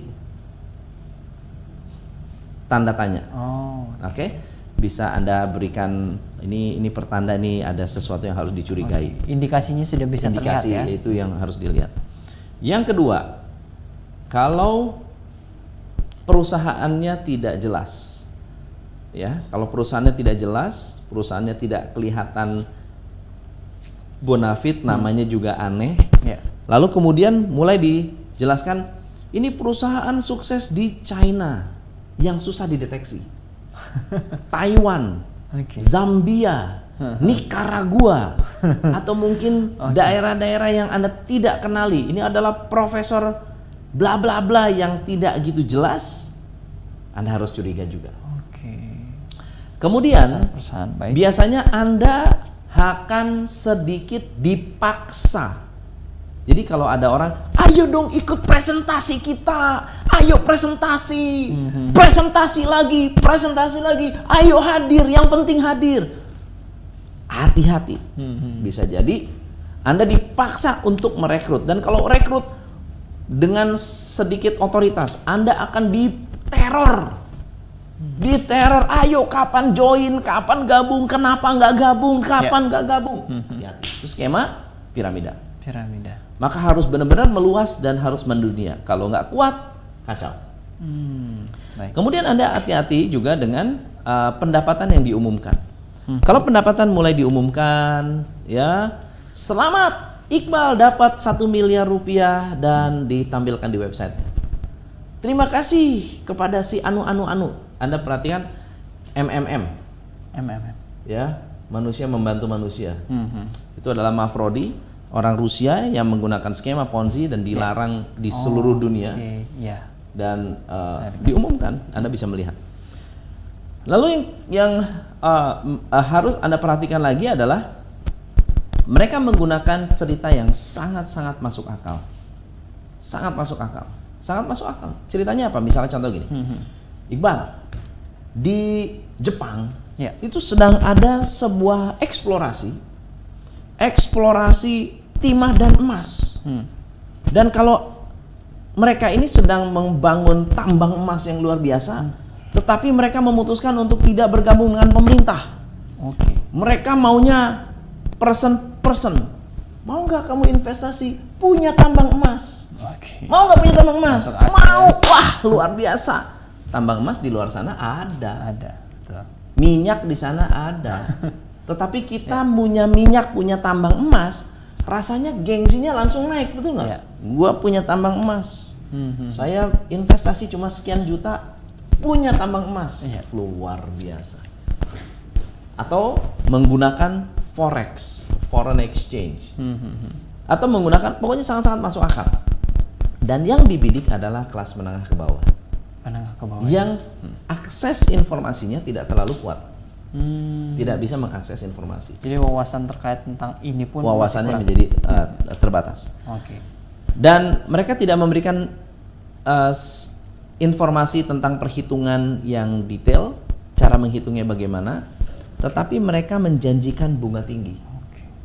tanda tanya. Oh. Oke, okay? Bisa Anda berikan ini ini pertanda nih ada sesuatu yang harus dicurigai. Okay. Indikasinya sudah bisa Indikasi terlihat ya. Itu yang harus dilihat. Yang kedua, kalau perusahaannya tidak jelas. Ya, kalau perusahaannya tidak jelas, perusahaannya tidak kelihatan bonafit, namanya hmm. juga aneh. Ya. Lalu kemudian mulai dijelaskan, ini perusahaan sukses di China yang susah dideteksi, Taiwan, okay. Zambia, Nicaragua, atau mungkin daerah-daerah okay. yang Anda tidak kenali. Ini adalah profesor bla bla bla yang tidak gitu jelas. Anda harus curiga juga. Kemudian perusahaan, baik. biasanya Anda akan sedikit dipaksa. Jadi kalau ada orang, ayo dong ikut presentasi kita, ayo presentasi, mm-hmm. presentasi lagi, presentasi lagi, ayo hadir, yang penting hadir. Hati-hati, mm-hmm. bisa jadi Anda dipaksa untuk merekrut, dan kalau rekrut dengan sedikit otoritas, Anda akan diteror. Diteror, ayo kapan join, kapan gabung, kenapa nggak gabung, kapan nggak ya. gabung. Hati-hati. Itu skema piramida. Piramida. Maka harus benar-benar meluas dan harus mendunia. Kalau nggak kuat, kacau. Hmm, baik. Kemudian Anda hati-hati juga dengan uh, pendapatan yang diumumkan. Hmm. Kalau pendapatan mulai diumumkan, ya selamat Iqbal dapat satu miliar rupiah dan ditampilkan di website-nya. Terima kasih kepada si anu anu anu. Anda perhatikan M M M. M M M. Ya, manusia membantu manusia. Mm-hmm. Itu adalah Mafrodi, orang Rusia yang menggunakan skema Ponzi dan dilarang yeah. di seluruh oh, dunia. Okay. Yeah. Dan uh, diumumkan, Anda bisa melihat. Lalu yang, yang uh, uh, harus Anda perhatikan lagi adalah mereka menggunakan cerita yang sangat-sangat masuk akal. Sangat masuk akal. Sangat masuk akal. Ceritanya apa? Misalnya contoh gini. Mm-hmm. Iqbal, di Jepang yeah. itu sedang ada sebuah eksplorasi. Eksplorasi timah dan emas. Hmm. Dan kalau mereka ini sedang membangun tambang emas yang luar biasa, hmm. tetapi mereka memutuskan untuk tidak bergabung dengan pemerintah. Okay. Mereka maunya person-person. Mau nggak kamu investasi punya tambang emas? Okay. Mau nggak punya tambang emas? Mau. Wah, luar biasa. Tambang emas di luar sana ada. Ada. Betul. Minyak di sana ada. Tetapi kita yeah. punya minyak, punya tambang emas, rasanya gengsinya langsung naik, betul nggak? Yeah. Gua punya tambang emas. Mm-hmm. Saya investasi cuma sekian juta, punya tambang emas. Yeah. Luar biasa. Atau menggunakan forex, foreign exchange. Mm-hmm. Atau menggunakan, pokoknya sangat-sangat masuk akal. Dan yang dibidik adalah kelas menengah ke bawah. Menengah ke bawah. Yang akses informasinya tidak terlalu kuat. Hmm. Tidak bisa mengakses informasi. Jadi wawasan terkait tentang ini pun wawasannya menjadi uh, terbatas. Oke. Okay. Dan mereka tidak memberikan uh, informasi tentang perhitungan yang detail, cara menghitungnya bagaimana, tetapi mereka menjanjikan bunga tinggi. Oke. Okay.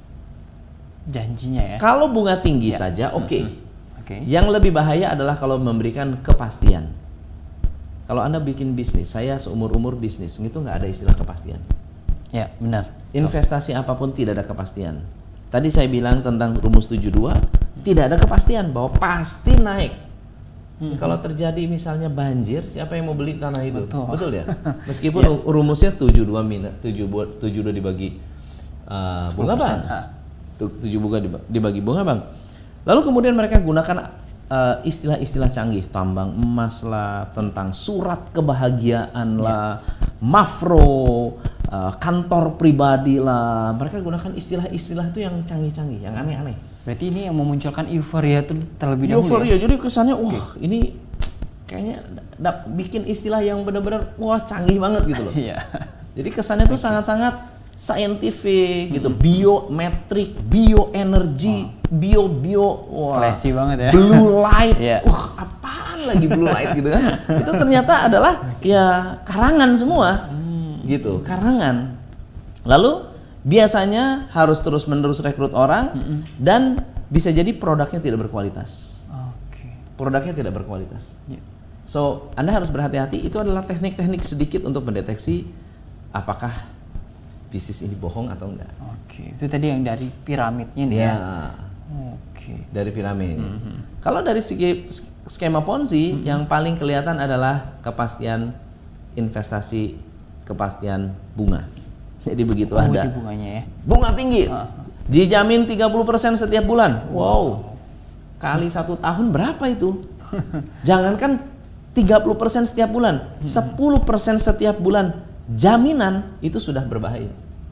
Janjinya ya. Kalau bunga tinggi ya. saja oke. Okay. Mm-hmm. Okay. Yang lebih bahaya adalah kalau memberikan kepastian. Kalau Anda bikin bisnis, saya seumur-umur bisnis, itu nggak ada istilah kepastian. Ya, benar. Investasi oh. apapun tidak ada kepastian. Tadi saya bilang tentang rumus tujuh dua, tidak ada kepastian bahwa pasti naik. Hmm. Kalau terjadi misalnya banjir, siapa yang mau beli tanah itu? Betul, Betul ya? Meskipun ya. rumusnya tujuh dua minus, tujuh dua dibagi uh, bunga bang. tujuh bunga dibagi bunga bang. Lalu kemudian mereka gunakan Uh, istilah-istilah canggih, tambang emas lah, tentang surat kebahagiaan lah, yeah. mafro, uh, kantor pribadi lah. Mereka gunakan istilah-istilah itu yang canggih-canggih, yang aneh-aneh. Berarti ini yang memunculkan euforia itu terlebih dahulu. Euforia, ya? Jadi kesannya wah okay. ini kayaknya bikin istilah yang benar-benar wah canggih banget gitu loh. Yeah. Jadi kesannya tuh sangat-sangat scientific gitu, hmm. biometrik, bioenergi, oh. bio bio, wah, classy banget ya. Blue light, yeah. wah apaan lagi blue light gitu kan? Itu ternyata adalah ya karangan semua, hmm. gitu, karangan. Lalu biasanya harus terus-menerus rekrut orang hmm. dan bisa jadi produknya tidak berkualitas. Okay. Produknya tidak berkualitas. Yeah. So Anda harus berhati-hati. Itu adalah teknik-teknik sedikit untuk mendeteksi apakah bisnis ini bohong atau enggak. Oke, itu tadi yang dari piramidnya nih ya. ya. Oke. Dari piramid. Mm-hmm. Kalau dari segi skema Ponzi, mm-hmm. yang paling kelihatan adalah kepastian investasi, kepastian bunga. Jadi begitu oh, ada. Di bunganya ya. Bunga tinggi. Uh-huh. Dijamin tiga puluh persen setiap bulan. Wow. Kali satu tahun berapa itu? Jangankan tiga puluh persen setiap bulan, sepuluh persen setiap bulan. Jaminan itu sudah berbahaya.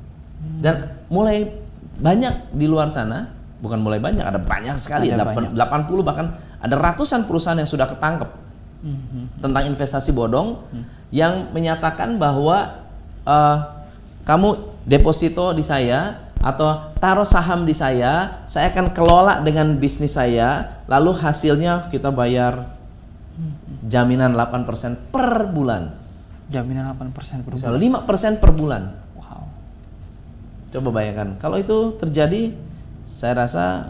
Dan mulai banyak di luar sana, bukan mulai banyak, ada banyak sekali, ada banyak. delapan puluh bahkan ada ratusan perusahaan yang sudah ketangkep mm-hmm. tentang investasi bodong mm. yang menyatakan bahwa uh, kamu deposito di saya Atau taruh saham di saya, saya akan kelola dengan bisnis saya, lalu hasilnya kita bayar jaminan delapan persen per bulan. Jaminan delapan persen per bulan. Misalnya lima persen per bulan. Wow. Coba bayangkan, kalau itu terjadi, saya rasa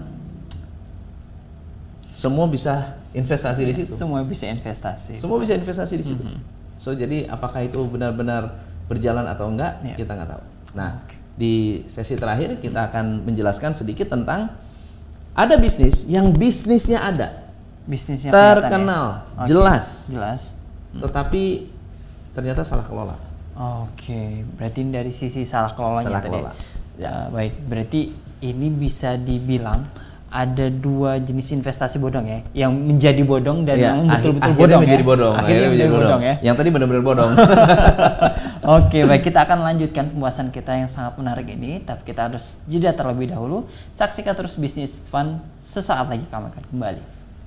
semua bisa investasi di situ. Semua bisa investasi. Semua bisa investasi di situ. Mm-hmm. So jadi apakah itu benar-benar berjalan atau enggak, yeah. kita nggak tahu. Nah, okay. di sesi terakhir kita akan menjelaskan sedikit tentang ada bisnis yang bisnisnya ada, bisnisnya terkenal, ya? Okay. jelas, jelas, tetapi ternyata salah kelola. Oke, okay. berarti dari sisi salah kelolanya salah tadi. Kelola. Ya. Uh, baik, berarti ini bisa dibilang ada dua jenis investasi bodong ya, yang menjadi bodong dan ya, yang betul-betul akhir, bodong menjadi ya. bodong. Akhirnya, akhirnya menjadi bodong. bodong ya. Yang tadi benar-benar bodong. Oke, baik, kita akan lanjutkan pembahasan kita yang sangat menarik ini, tapi kita harus jeda terlebih dahulu. Saksikan terus Business Fun, sesaat lagi kami akan kembali.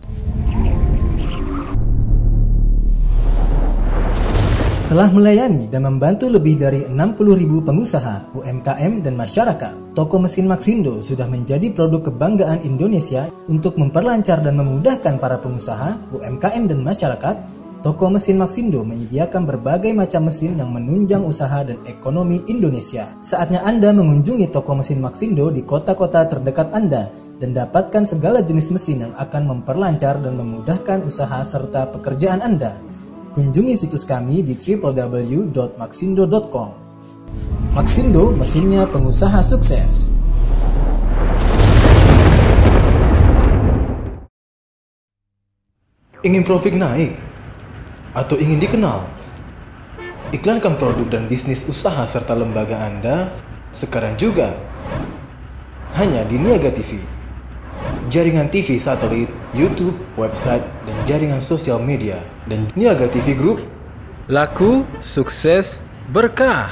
Telah melayani dan membantu lebih dari enam puluh ribu pengusaha, U M K M, dan masyarakat. Toko mesin Maxindo sudah menjadi produk kebanggaan Indonesia untuk memperlancar dan memudahkan para pengusaha, U M K M, dan masyarakat. Toko mesin Maxindo menyediakan berbagai macam mesin yang menunjang usaha dan ekonomi Indonesia. Saatnya Anda mengunjungi toko mesin Maxindo di kota-kota terdekat Anda dan dapatkan segala jenis mesin yang akan memperlancar dan memudahkan usaha serta pekerjaan Anda. Kunjungi situs kami di w w w dot maxindo dot com. Maxindo, mesinnya pengusaha sukses. Ingin profit naik? Atau ingin dikenal? Iklankan produk dan bisnis usaha serta lembaga Anda sekarang juga. Hanya di Niaga T V. Jaringan T V satelit, YouTube, website, dan jaringan sosial media. Dan Niaga T V Group, laku, sukses, berkah.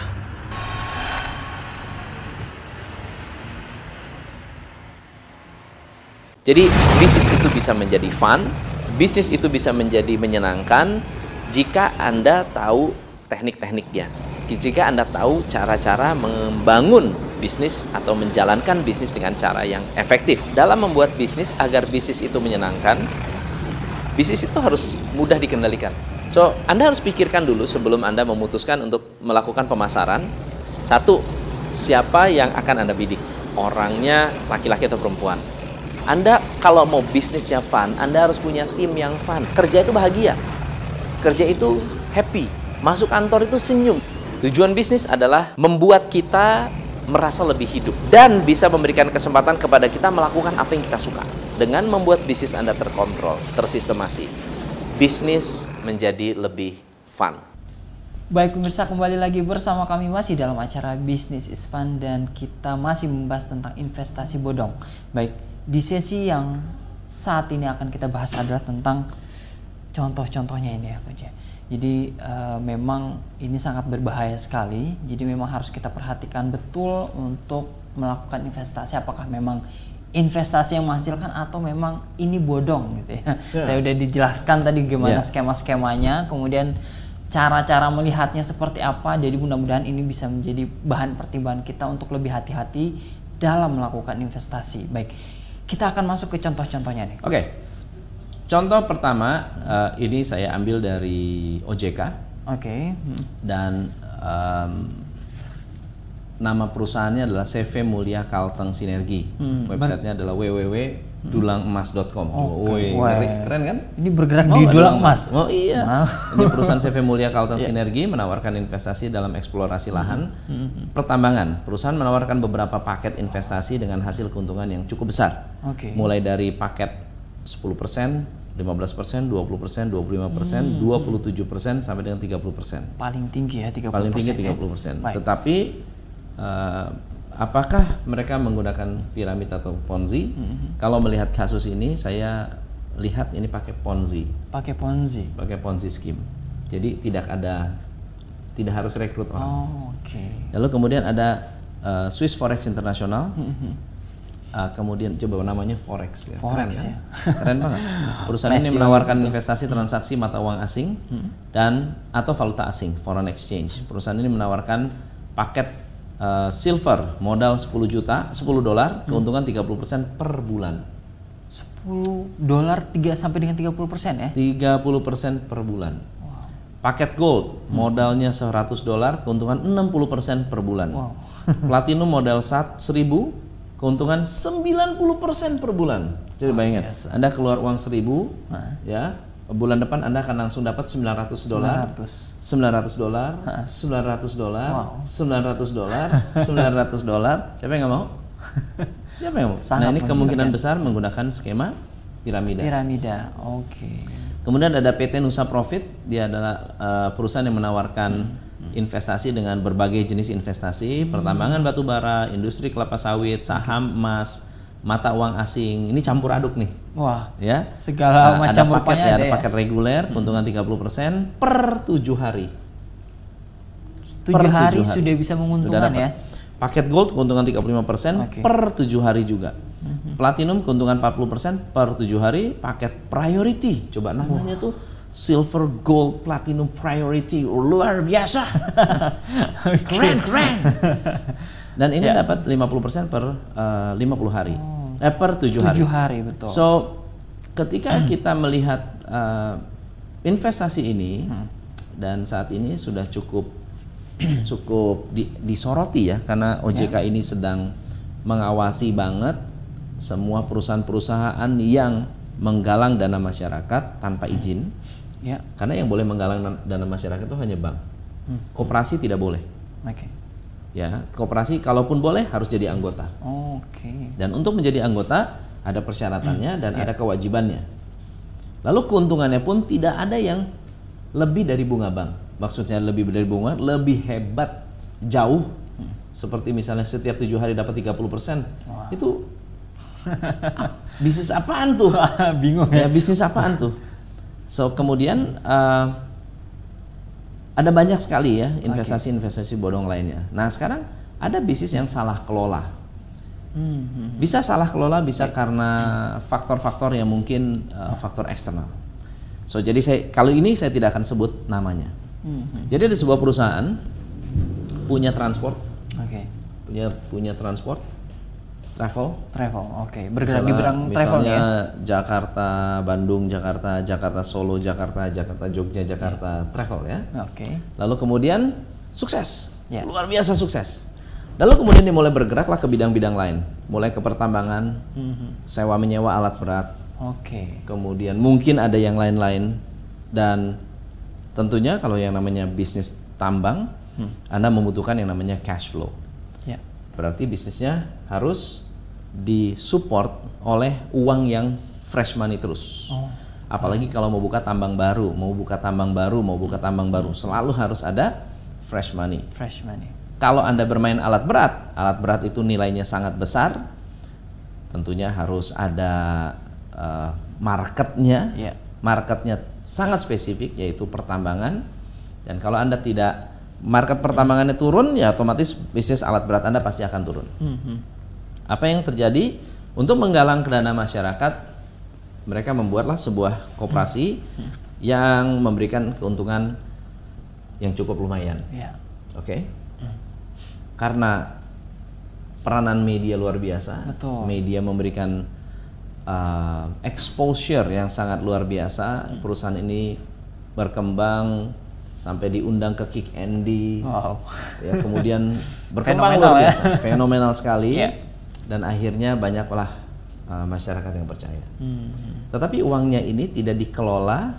Jadi bisnis itu bisa menjadi fun, bisnis itu bisa menjadi menyenangkan jika Anda tahu teknik-tekniknya. Jika Anda tahu cara-cara membangun bisnis atau menjalankan bisnis dengan cara yang efektif. Dalam membuat bisnis agar bisnis itu menyenangkan, bisnis itu harus mudah dikendalikan. So, Anda harus pikirkan dulu sebelum Anda memutuskan untuk melakukan pemasaran. Satu, siapa yang akan Anda bidik? Orangnya laki-laki atau perempuan? Anda kalau mau bisnisnya fun, Anda harus punya tim yang fun. Kerja itu bahagia. Kerja itu happy. Masuk kantor itu senyum. Tujuan bisnis adalah membuat kita merasa lebih hidup dan bisa memberikan kesempatan kepada kita melakukan apa yang kita suka. Dengan membuat bisnis Anda terkontrol, tersistemasi, bisnis menjadi lebih fun. Baik pemirsa, kembali lagi bersama kami masih dalam acara Business is Fun dan kita masih membahas tentang investasi bodong. Baik, di sesi yang saat ini akan kita bahas adalah tentang contoh-contohnya ini ya Coach. Jadi uh, memang ini sangat berbahaya sekali. Jadi memang harus kita perhatikan betul untuk melakukan investasi. Apakah memang investasi yang menghasilkan atau memang ini bodong gitu ya. Yeah. Saya udah dijelaskan tadi gimana yeah. skema-skemanya, kemudian cara-cara melihatnya seperti apa. Jadi mudah-mudahan ini bisa menjadi bahan pertimbangan kita untuk lebih hati-hati dalam melakukan investasi. Baik, kita akan masuk ke contoh-contohnya nih. Oke. Okay. Contoh pertama, uh, ini saya ambil dari O J K. Oke. Okay. Hmm. Dan um, nama perusahaannya adalah C V Mulia Kalteng Sinergi. Hmm. Websitenya adalah w w w dot dulang emas dot com. Oke. Okay. Keren kan? Ini bergerak oh, di dulang emas. Oh iya. Nah. Ini perusahaan C V Mulia Kalteng yeah. Sinergi menawarkan investasi dalam eksplorasi lahan, hmm. pertambangan. Perusahaan menawarkan beberapa paket investasi dengan hasil keuntungan yang cukup besar. Oke. Okay. Mulai dari paket sepuluh persen, lima belas persen, dua puluh persen, dua puluh lima persen, hmm. dua puluh tujuh persen sampai dengan tiga puluh persen. Paling tinggi ya tiga puluh persen. Paling tinggi tiga puluh persen. Ya? Tetapi uh, apakah mereka menggunakan piramid atau Ponzi? Hmm. Kalau melihat kasus ini saya lihat ini pakai Ponzi. Pakai Ponzi. Pakai Ponzi scheme. Jadi tidak ada tidak harus rekrut orang. Oh, oke. Okay. Lalu kemudian ada uh, Swiss Forex International. Hmm. Uh, kemudian coba namanya Forex ya. Forex keren, ya. Kan? Keren banget. Perusahaan ini menawarkan investasi transaksi mata uang asing hmm. dan atau valuta asing, foreign exchange. Perusahaan ini menawarkan paket uh, silver modal sepuluh juta, sepuluh dolar, keuntungan tiga puluh persen per bulan. sepuluh dolar tiga sampai dengan tiga puluh persen ya? tiga puluh persen per bulan. Wow. Paket gold modalnya seratus dolar, keuntungan enam puluh persen per bulan. Wow. Platinum modal seribu, keuntungan sembilan puluh persen per bulan. Jadi bayangin, oh, Anda keluar uang seribu, nah. ya, bulan depan Anda akan langsung dapat sembilan ratus dolar, sembilan ratus dolar, sembilan ratus dolar, sembilan ratus dolar, sembilan ratus dolar. Siapa yang nggak mau? Siapa yang mau? Sangat nah ini kemungkinan besar menggunakan skema piramida. Piramida, oke. Okay. Kemudian ada P T Nusa Profit, dia adalah uh, perusahaan yang menawarkan hmm. investasi dengan berbagai jenis investasi, hmm. pertambangan batu bara, industri kelapa sawit, saham emas, mata uang asing. Ini campur aduk nih. Wah, ya. Segala nah, macam ada paket ya, ada ya? paket reguler, keuntungan tiga puluh persen per tujuh hari. tujuh hari, hari sudah bisa menguntungkan ya. Paket gold keuntungan tiga puluh lima persen okay. per tujuh hari juga. Mm-hmm. Platinum keuntungan empat puluh persen per tujuh hari. Paket priority, coba namanya wow. tuh silver, gold, platinum priority, luar biasa. okay. Keren, keren. Dan ini yeah. dapat lima puluh persen per uh, lima puluh hari. Oh. Eh, per tujuh hari. tujuh hari, betul. So, ketika kita melihat uh, investasi ini hmm. dan saat ini sudah cukup cukup di, disoroti ya, karena O J K ya. ini sedang mengawasi banget semua perusahaan-perusahaan yang menggalang dana masyarakat tanpa izin. Ya. Karena yang boleh menggalang dana masyarakat itu hanya bank. Hmm. Koperasi tidak boleh. Oke. Okay. Ya, koperasi kalaupun boleh harus jadi anggota. Oke. Okay. Dan untuk menjadi anggota ada persyaratannya hmm. dan ya. ada kewajibannya. Lalu keuntungannya pun tidak ada yang lebih dari bunga bank. Maksudnya lebih dari bunga, lebih hebat, jauh. Hmm. Seperti misalnya setiap tujuh hari dapat tiga puluh persen. Wow. Itu bisnis apaan tuh? Bingung ya. Ya, bisnis apaan tuh? So, kemudian uh, ada banyak sekali ya investasi-investasi bodong lainnya. Nah, sekarang ada bisnis yang salah kelola. Hmm. Bisa salah kelola, bisa okay. karena faktor-faktor yang mungkin uh, faktor eksternal. So, jadi saya kalau ini saya tidak akan sebut namanya. Hmm. Jadi ada sebuah perusahaan punya transport, okay. punya punya transport, travel, travel, oke, okay. bergerak di bidang travel ya. Jakarta, Bandung, Jakarta, Jakarta, Solo, Jakarta, Jakarta, Jogja, Jakarta, yeah. travel ya. Oke. Okay. Lalu kemudian sukses, yeah. luar biasa sukses. Lalu kemudian dia mulai bergeraklah ke bidang-bidang lain, mulai ke pertambangan, mm-hmm. sewa menyewa alat berat. Oke. Okay. Kemudian mungkin ada yang lain-lain dan tentunya kalau yang namanya bisnis tambang, hmm. Anda membutuhkan yang namanya cash flow. Ya. Berarti bisnisnya harus disupport oleh uang yang fresh money terus. Oh. Apalagi hmm. kalau mau buka tambang baru, mau buka tambang baru, mau buka tambang baru, selalu harus ada fresh money. Fresh money. Kalau Anda bermain alat berat, alat berat itu nilainya sangat besar, tentunya harus ada uh, marketnya. Yeah. Marketnya sangat spesifik yaitu pertambangan, dan kalau Anda tidak market pertambangannya turun ya otomatis bisnis alat berat Anda pasti akan turun. Mm-hmm. Apa yang terjadi? Untuk menggalang dana masyarakat, mereka membuatlah sebuah koperasi mm-hmm. yang memberikan keuntungan yang cukup lumayan. Yeah. Oke, okay? mm. Karena peranan media luar biasa. Betul. Media memberikan Uh, exposure yang sangat luar biasa. Hmm. Perusahaan ini berkembang sampai diundang ke Kick Andy. Wow. Ya, kemudian berkembang luar biasa, ya? Fenomenal sekali. Yeah. Dan akhirnya banyaklah uh, masyarakat yang percaya. Hmm. Tetapi uangnya ini tidak dikelola.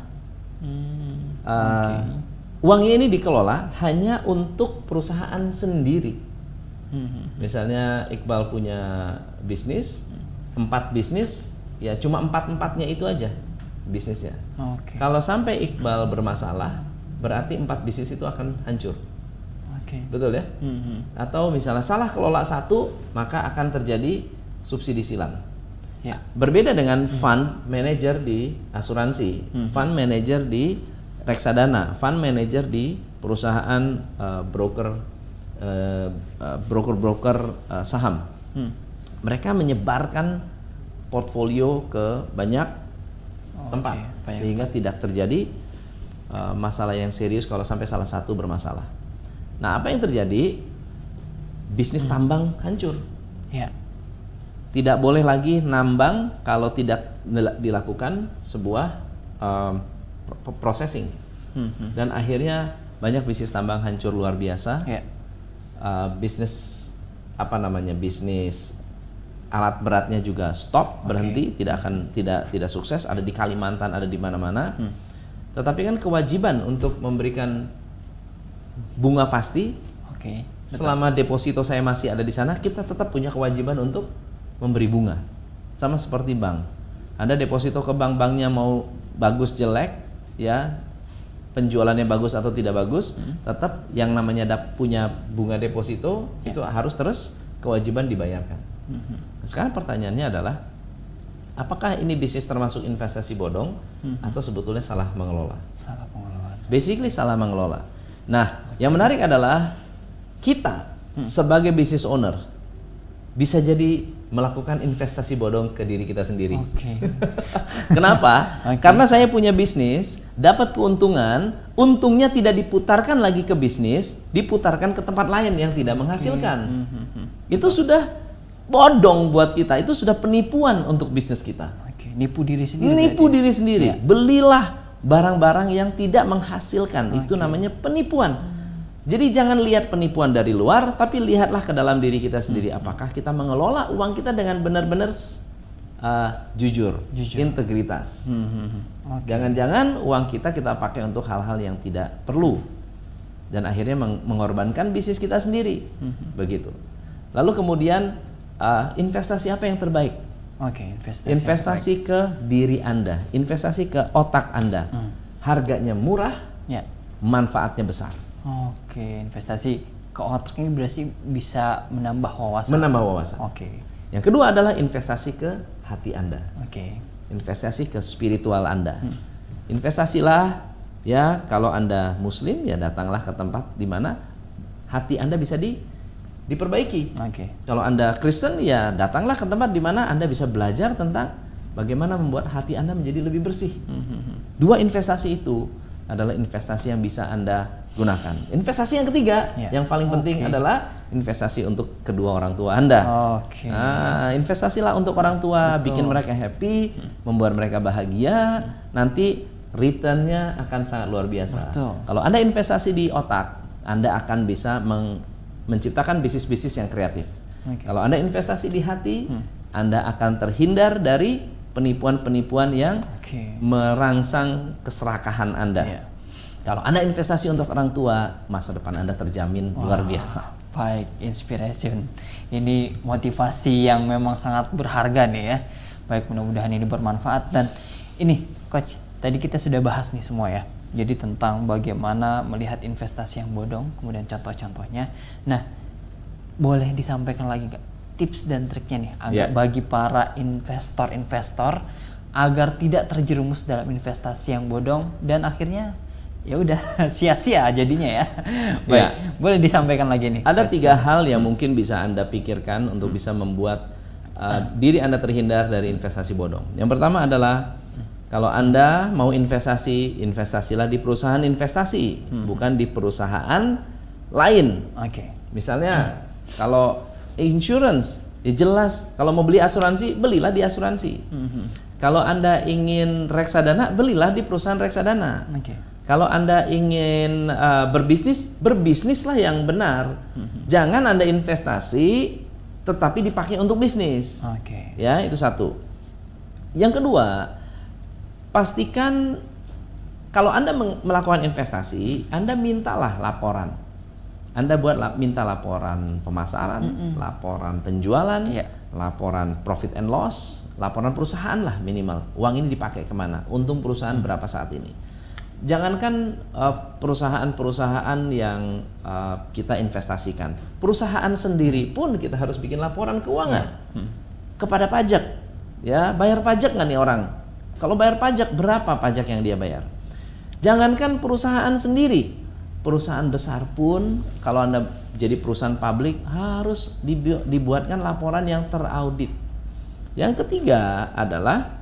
Hmm. Uh, okay. Uangnya ini dikelola hanya untuk perusahaan sendiri. Hmm. Misalnya Iqbal punya bisnis, hmm. empat bisnis. Ya cuma empat-empatnya itu aja bisnisnya. Okay. Kalau sampai Iqbal bermasalah, berarti empat bisnis itu akan hancur. Okay. Betul ya? Mm-hmm. Atau misalnya salah kelola satu, maka akan terjadi subsidi silang. Yeah. Berbeda dengan mm-hmm. fund manager di asuransi, mm-hmm. fund manager di reksadana, fund manager di perusahaan uh, broker, uh, uh, broker-broker uh, saham. Mm. Mereka menyebarkan portfolio ke banyak oh, tempat okay. sehingga tidak terjadi uh, masalah yang serius kalau sampai salah satu bermasalah. Nah, apa yang terjadi? bisnis tambang hancur. Ya. Tidak boleh lagi nambang kalau tidak dilakukan sebuah um, processing. Hmm. Dan akhirnya banyak bisnis tambang hancur luar biasa. Ya. Uh, bisnis apa namanya bisnis alat beratnya juga stop, berhenti, okay. tidak akan tidak tidak sukses. Ada di Kalimantan, ada di mana-mana. Hmm. Tetapi kan kewajiban untuk memberikan bunga pasti. Okay. Selama deposito saya masih ada di sana, kita tetap punya kewajiban untuk memberi bunga. Sama seperti bank. Anda deposito ke bank, banknya mau bagus jelek, ya penjualannya bagus atau tidak bagus, hmm. tetap yang namanya dap punya bunga deposito ya. Itu harus terus kewajiban dibayarkan. Hmm. Sekarang pertanyaannya adalah, apakah ini bisnis termasuk investasi bodong hmm. atau sebetulnya salah mengelola? Salah mengelola. Basically salah mengelola. Nah, yang menarik adalah kita hmm. sebagai business owner bisa jadi melakukan investasi bodong ke diri kita sendiri. Okay. Kenapa? Okay. Karena saya punya bisnis, dapat keuntungan, untungnya tidak diputarkan lagi ke bisnis, diputarkan ke tempat lain yang tidak menghasilkan. Okay. Mm-hmm. Itu sudah bodong buat kita, itu sudah penipuan untuk bisnis kita. Okay. Nipu diri sendiri. Nipu berarti. diri sendiri. Ya. Belilah barang-barang yang tidak menghasilkan, okay. Itu namanya penipuan. Jadi jangan lihat penipuan dari luar, tapi lihatlah ke dalam diri kita sendiri. Apakah kita mengelola uang kita dengan benar-benar uh, jujur, jujur, integritas. Jangan-jangan hmm. okay. uang kita kita pakai untuk hal-hal yang tidak perlu. Dan akhirnya meng mengorbankan bisnis kita sendiri. Hmm. Begitu. Lalu kemudian uh, investasi apa yang terbaik? Oke, okay, investasi, investasi ke diri Anda, investasi ke otak Anda. Hmm. Harganya murah, yeah. manfaatnya besar. Oke, investasi ke otak ini berarti bisa menambah wawasan. Menambah wawasan. Oke. Yang kedua adalah investasi ke hati Anda. Oke. Investasi ke spiritual Anda. Hmm. Investasilah, ya kalau Anda Muslim ya datanglah ke tempat di mana hati Anda bisa di diperbaiki. Oke. Kalau Anda Kristen ya datanglah ke tempat di mana Anda bisa belajar tentang bagaimana membuat hati Anda menjadi lebih bersih. Hmm. Dua investasi itu adalah investasi yang bisa Anda gunakan. Investasi yang ketiga, ya. yang paling penting okay. adalah investasi untuk kedua orang tua Anda. Okay. Nah, investasilah untuk orang tua, betul. Bikin mereka happy, hmm. membuat mereka bahagia, hmm. nanti returnnya akan sangat luar biasa. Betul. Kalau Anda investasi di otak, Anda akan bisa menciptakan bisnis-bisnis yang kreatif. Okay. Kalau Anda investasi di hati, hmm. Anda akan terhindar dari penipuan-penipuan yang okay. merangsang keserakahan Anda. Yeah. Kalau Anda investasi untuk orang tua, masa depan Anda terjamin wow, luar biasa. Baik, inspiration. Ini motivasi yang memang sangat berharga nih ya. Baik, mudah-mudahan ini bermanfaat. Dan ini, Coach, tadi kita sudah bahas nih semua ya. Jadi tentang bagaimana melihat investasi yang bodong, kemudian contoh-contohnya. Nah, boleh disampaikan lagi nggak tips dan triknya nih agar yeah. bagi para investor-investor agar tidak terjerumus dalam investasi yang bodong dan akhirnya ya udah sia-sia jadinya ya. Baik, ya. Boleh disampaikan lagi nih. Ada tiga hal yang mungkin bisa Anda pikirkan untuk bisa membuat uh, diri Anda terhindar dari investasi bodong. Yang pertama adalah kalau Anda mau investasi, investasilah di perusahaan investasi, hmm. bukan di perusahaan lain. Oke. Okay. Misalnya hmm. kalau insurance, ya jelas kalau mau beli asuransi, belilah di asuransi. Hmm. Kalau Anda ingin reksadana, belilah di perusahaan reksadana. Oke. Okay. Kalau Anda ingin uh, berbisnis, berbisnislah yang benar. Mm-hmm. Jangan Anda investasi tetapi dipakai untuk bisnis. Oke. Okay. Ya, itu satu. Yang kedua, pastikan kalau Anda melakukan investasi, Anda mintalah laporan. Anda buat minta laporan pemasaran, mm-hmm. laporan penjualan, yeah. laporan profit and loss, laporan perusahaan lah minimal. Uang ini dipakai kemana? Untung perusahaan mm-hmm. berapa saat ini? Jangankan perusahaan-perusahaan yang uh, kita investasikan, perusahaan sendiri pun kita harus bikin laporan keuangan hmm. kepada pajak. Ya, bayar pajak nggak nih orang? Kalau bayar pajak, berapa pajak yang dia bayar? Jangankan perusahaan sendiri, perusahaan besar pun kalau Anda jadi perusahaan publik harus dibuatkan laporan yang teraudit. Yang ketiga adalah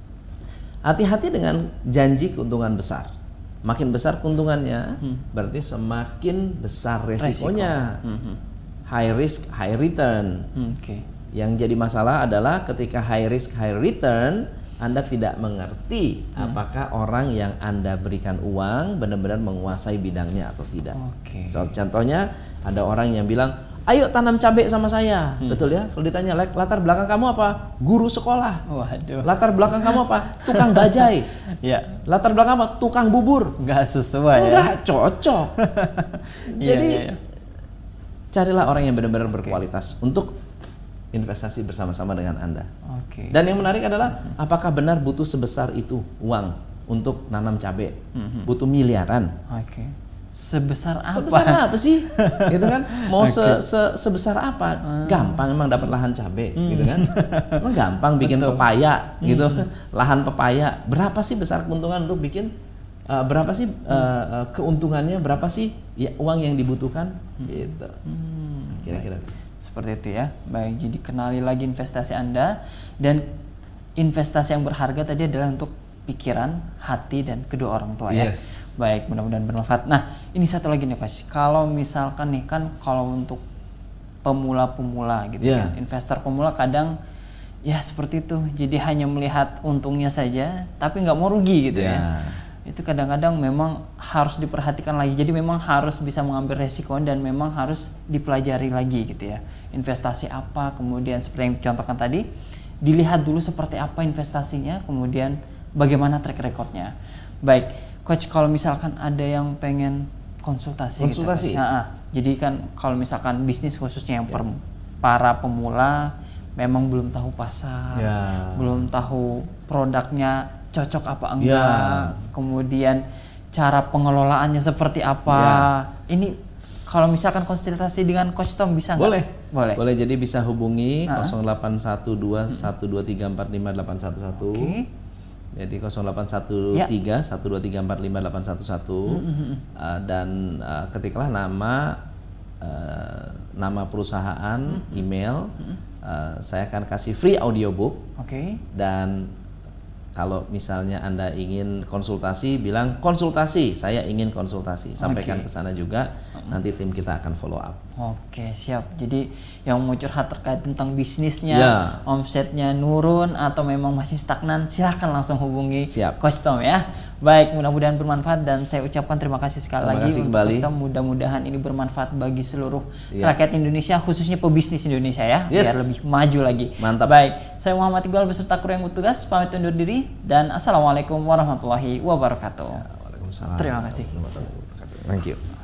hati-hati dengan janji keuntungan besar. Makin besar keuntungannya, hmm. berarti semakin besar resikonya. Resiko. Hmm. high risk, high return. Oke. Okay. Yang jadi masalah adalah ketika high risk, high return, Anda tidak mengerti hmm. apakah orang yang Anda berikan uang benar-benar menguasai bidangnya atau tidak. Oke. Okay. Contohnya ada orang yang bilang, ayo tanam cabai sama saya. Hmm. Betul ya? Kalau ditanya, latar belakang kamu apa? Guru sekolah. Waduh. Latar belakang kamu apa? Tukang bajai. Ya. Latar belakang apa? Tukang bubur. Nggak sesuai ya? Nggak cocok. Jadi, iya, iya. carilah orang yang benar-benar berkualitas untuk investasi bersama-sama dengan Anda. Oke. Dan yang menarik adalah, apakah benar butuh sebesar itu uang untuk nanam cabai? Hmm. Butuh miliaran. Oke. Sebesar apa? Sebesar apa sih? Gitu kan? Mau okay. se -se sebesar apa? Hmm. Gampang emang dapat lahan cabai, hmm. gitu kan? Emang gampang bikin Betul. pepaya, gitu. Hmm. Lahan pepaya. Berapa sih besar keuntungan untuk bikin? Uh, berapa sih uh, uh, keuntungannya? Berapa sih ya, uang yang dibutuhkan? Hmm. Gitu. Kira-kira. Hmm. Seperti itu ya. Baik, jadi kenali lagi investasi Anda, dan investasi yang berharga tadi adalah untuk pikiran, hati, dan kedua orang tua ya. Yes. Baik, mudah-mudahan bermanfaat. Nah, ini satu lagi nih Coach. Kalau misalkan nih kan kalau untuk pemula-pemula gitu yeah. kan, investor pemula kadang ya seperti itu. Jadi hanya melihat untungnya saja, tapi nggak mau rugi gitu yeah. ya. Itu kadang-kadang memang harus diperhatikan lagi. Jadi memang harus bisa mengambil resiko dan memang harus dipelajari lagi gitu ya. Investasi apa, kemudian seperti yang dicontohkan tadi, dilihat dulu seperti apa investasinya, kemudian bagaimana track recordnya. Baik, Coach, kalau misalkan ada yang pengen konsultasi, konsultasi. gitu, nah, jadi kan kalau misalkan bisnis khususnya yang per, para pemula memang belum tahu pasar, ya. belum tahu produknya cocok apa enggak, ya. kemudian cara pengelolaannya seperti apa. Ya. Ini kalau misalkan konsultasi dengan Coach Tom bisa nggak? Boleh. Boleh. Boleh, jadi bisa hubungi uh-huh. nol delapan satu dua satu dua tiga empat lima delapan satu satu. Oke. Okay. Jadi nol delapan satu tiga satu dua tiga empat lima delapan satu satu mm-hmm. uh, dan uh, ketiklah nama uh, nama perusahaan, mm-hmm. email, mm-hmm. uh, saya akan kasih free audiobook. Oke. Okay. Dan kalau misalnya Anda ingin konsultasi, bilang konsultasi, saya ingin konsultasi. Sampaikan okay. ke sana juga, nanti tim kita akan follow up. Oke, siap. Jadi yang mau curhat terkait tentang bisnisnya, ya. omsetnya nurun atau memang masih stagnan, silahkan langsung hubungi siap. Coach Tom ya. Baik, mudah-mudahan bermanfaat dan saya ucapkan terima kasih sekali terima lagi kasih untuk Coach Tom. Mudah-mudahan ini bermanfaat bagi seluruh ya. rakyat Indonesia, khususnya pebisnis Indonesia ya, yes. biar lebih maju lagi. Mantap. Baik, saya Muhammad Iqbal beserta kru yang bertugas pamit undur diri dan assalamualaikum warahmatullahi wabarakatuh. Ya, waalaikumsalam. Terima kasih. Thank you.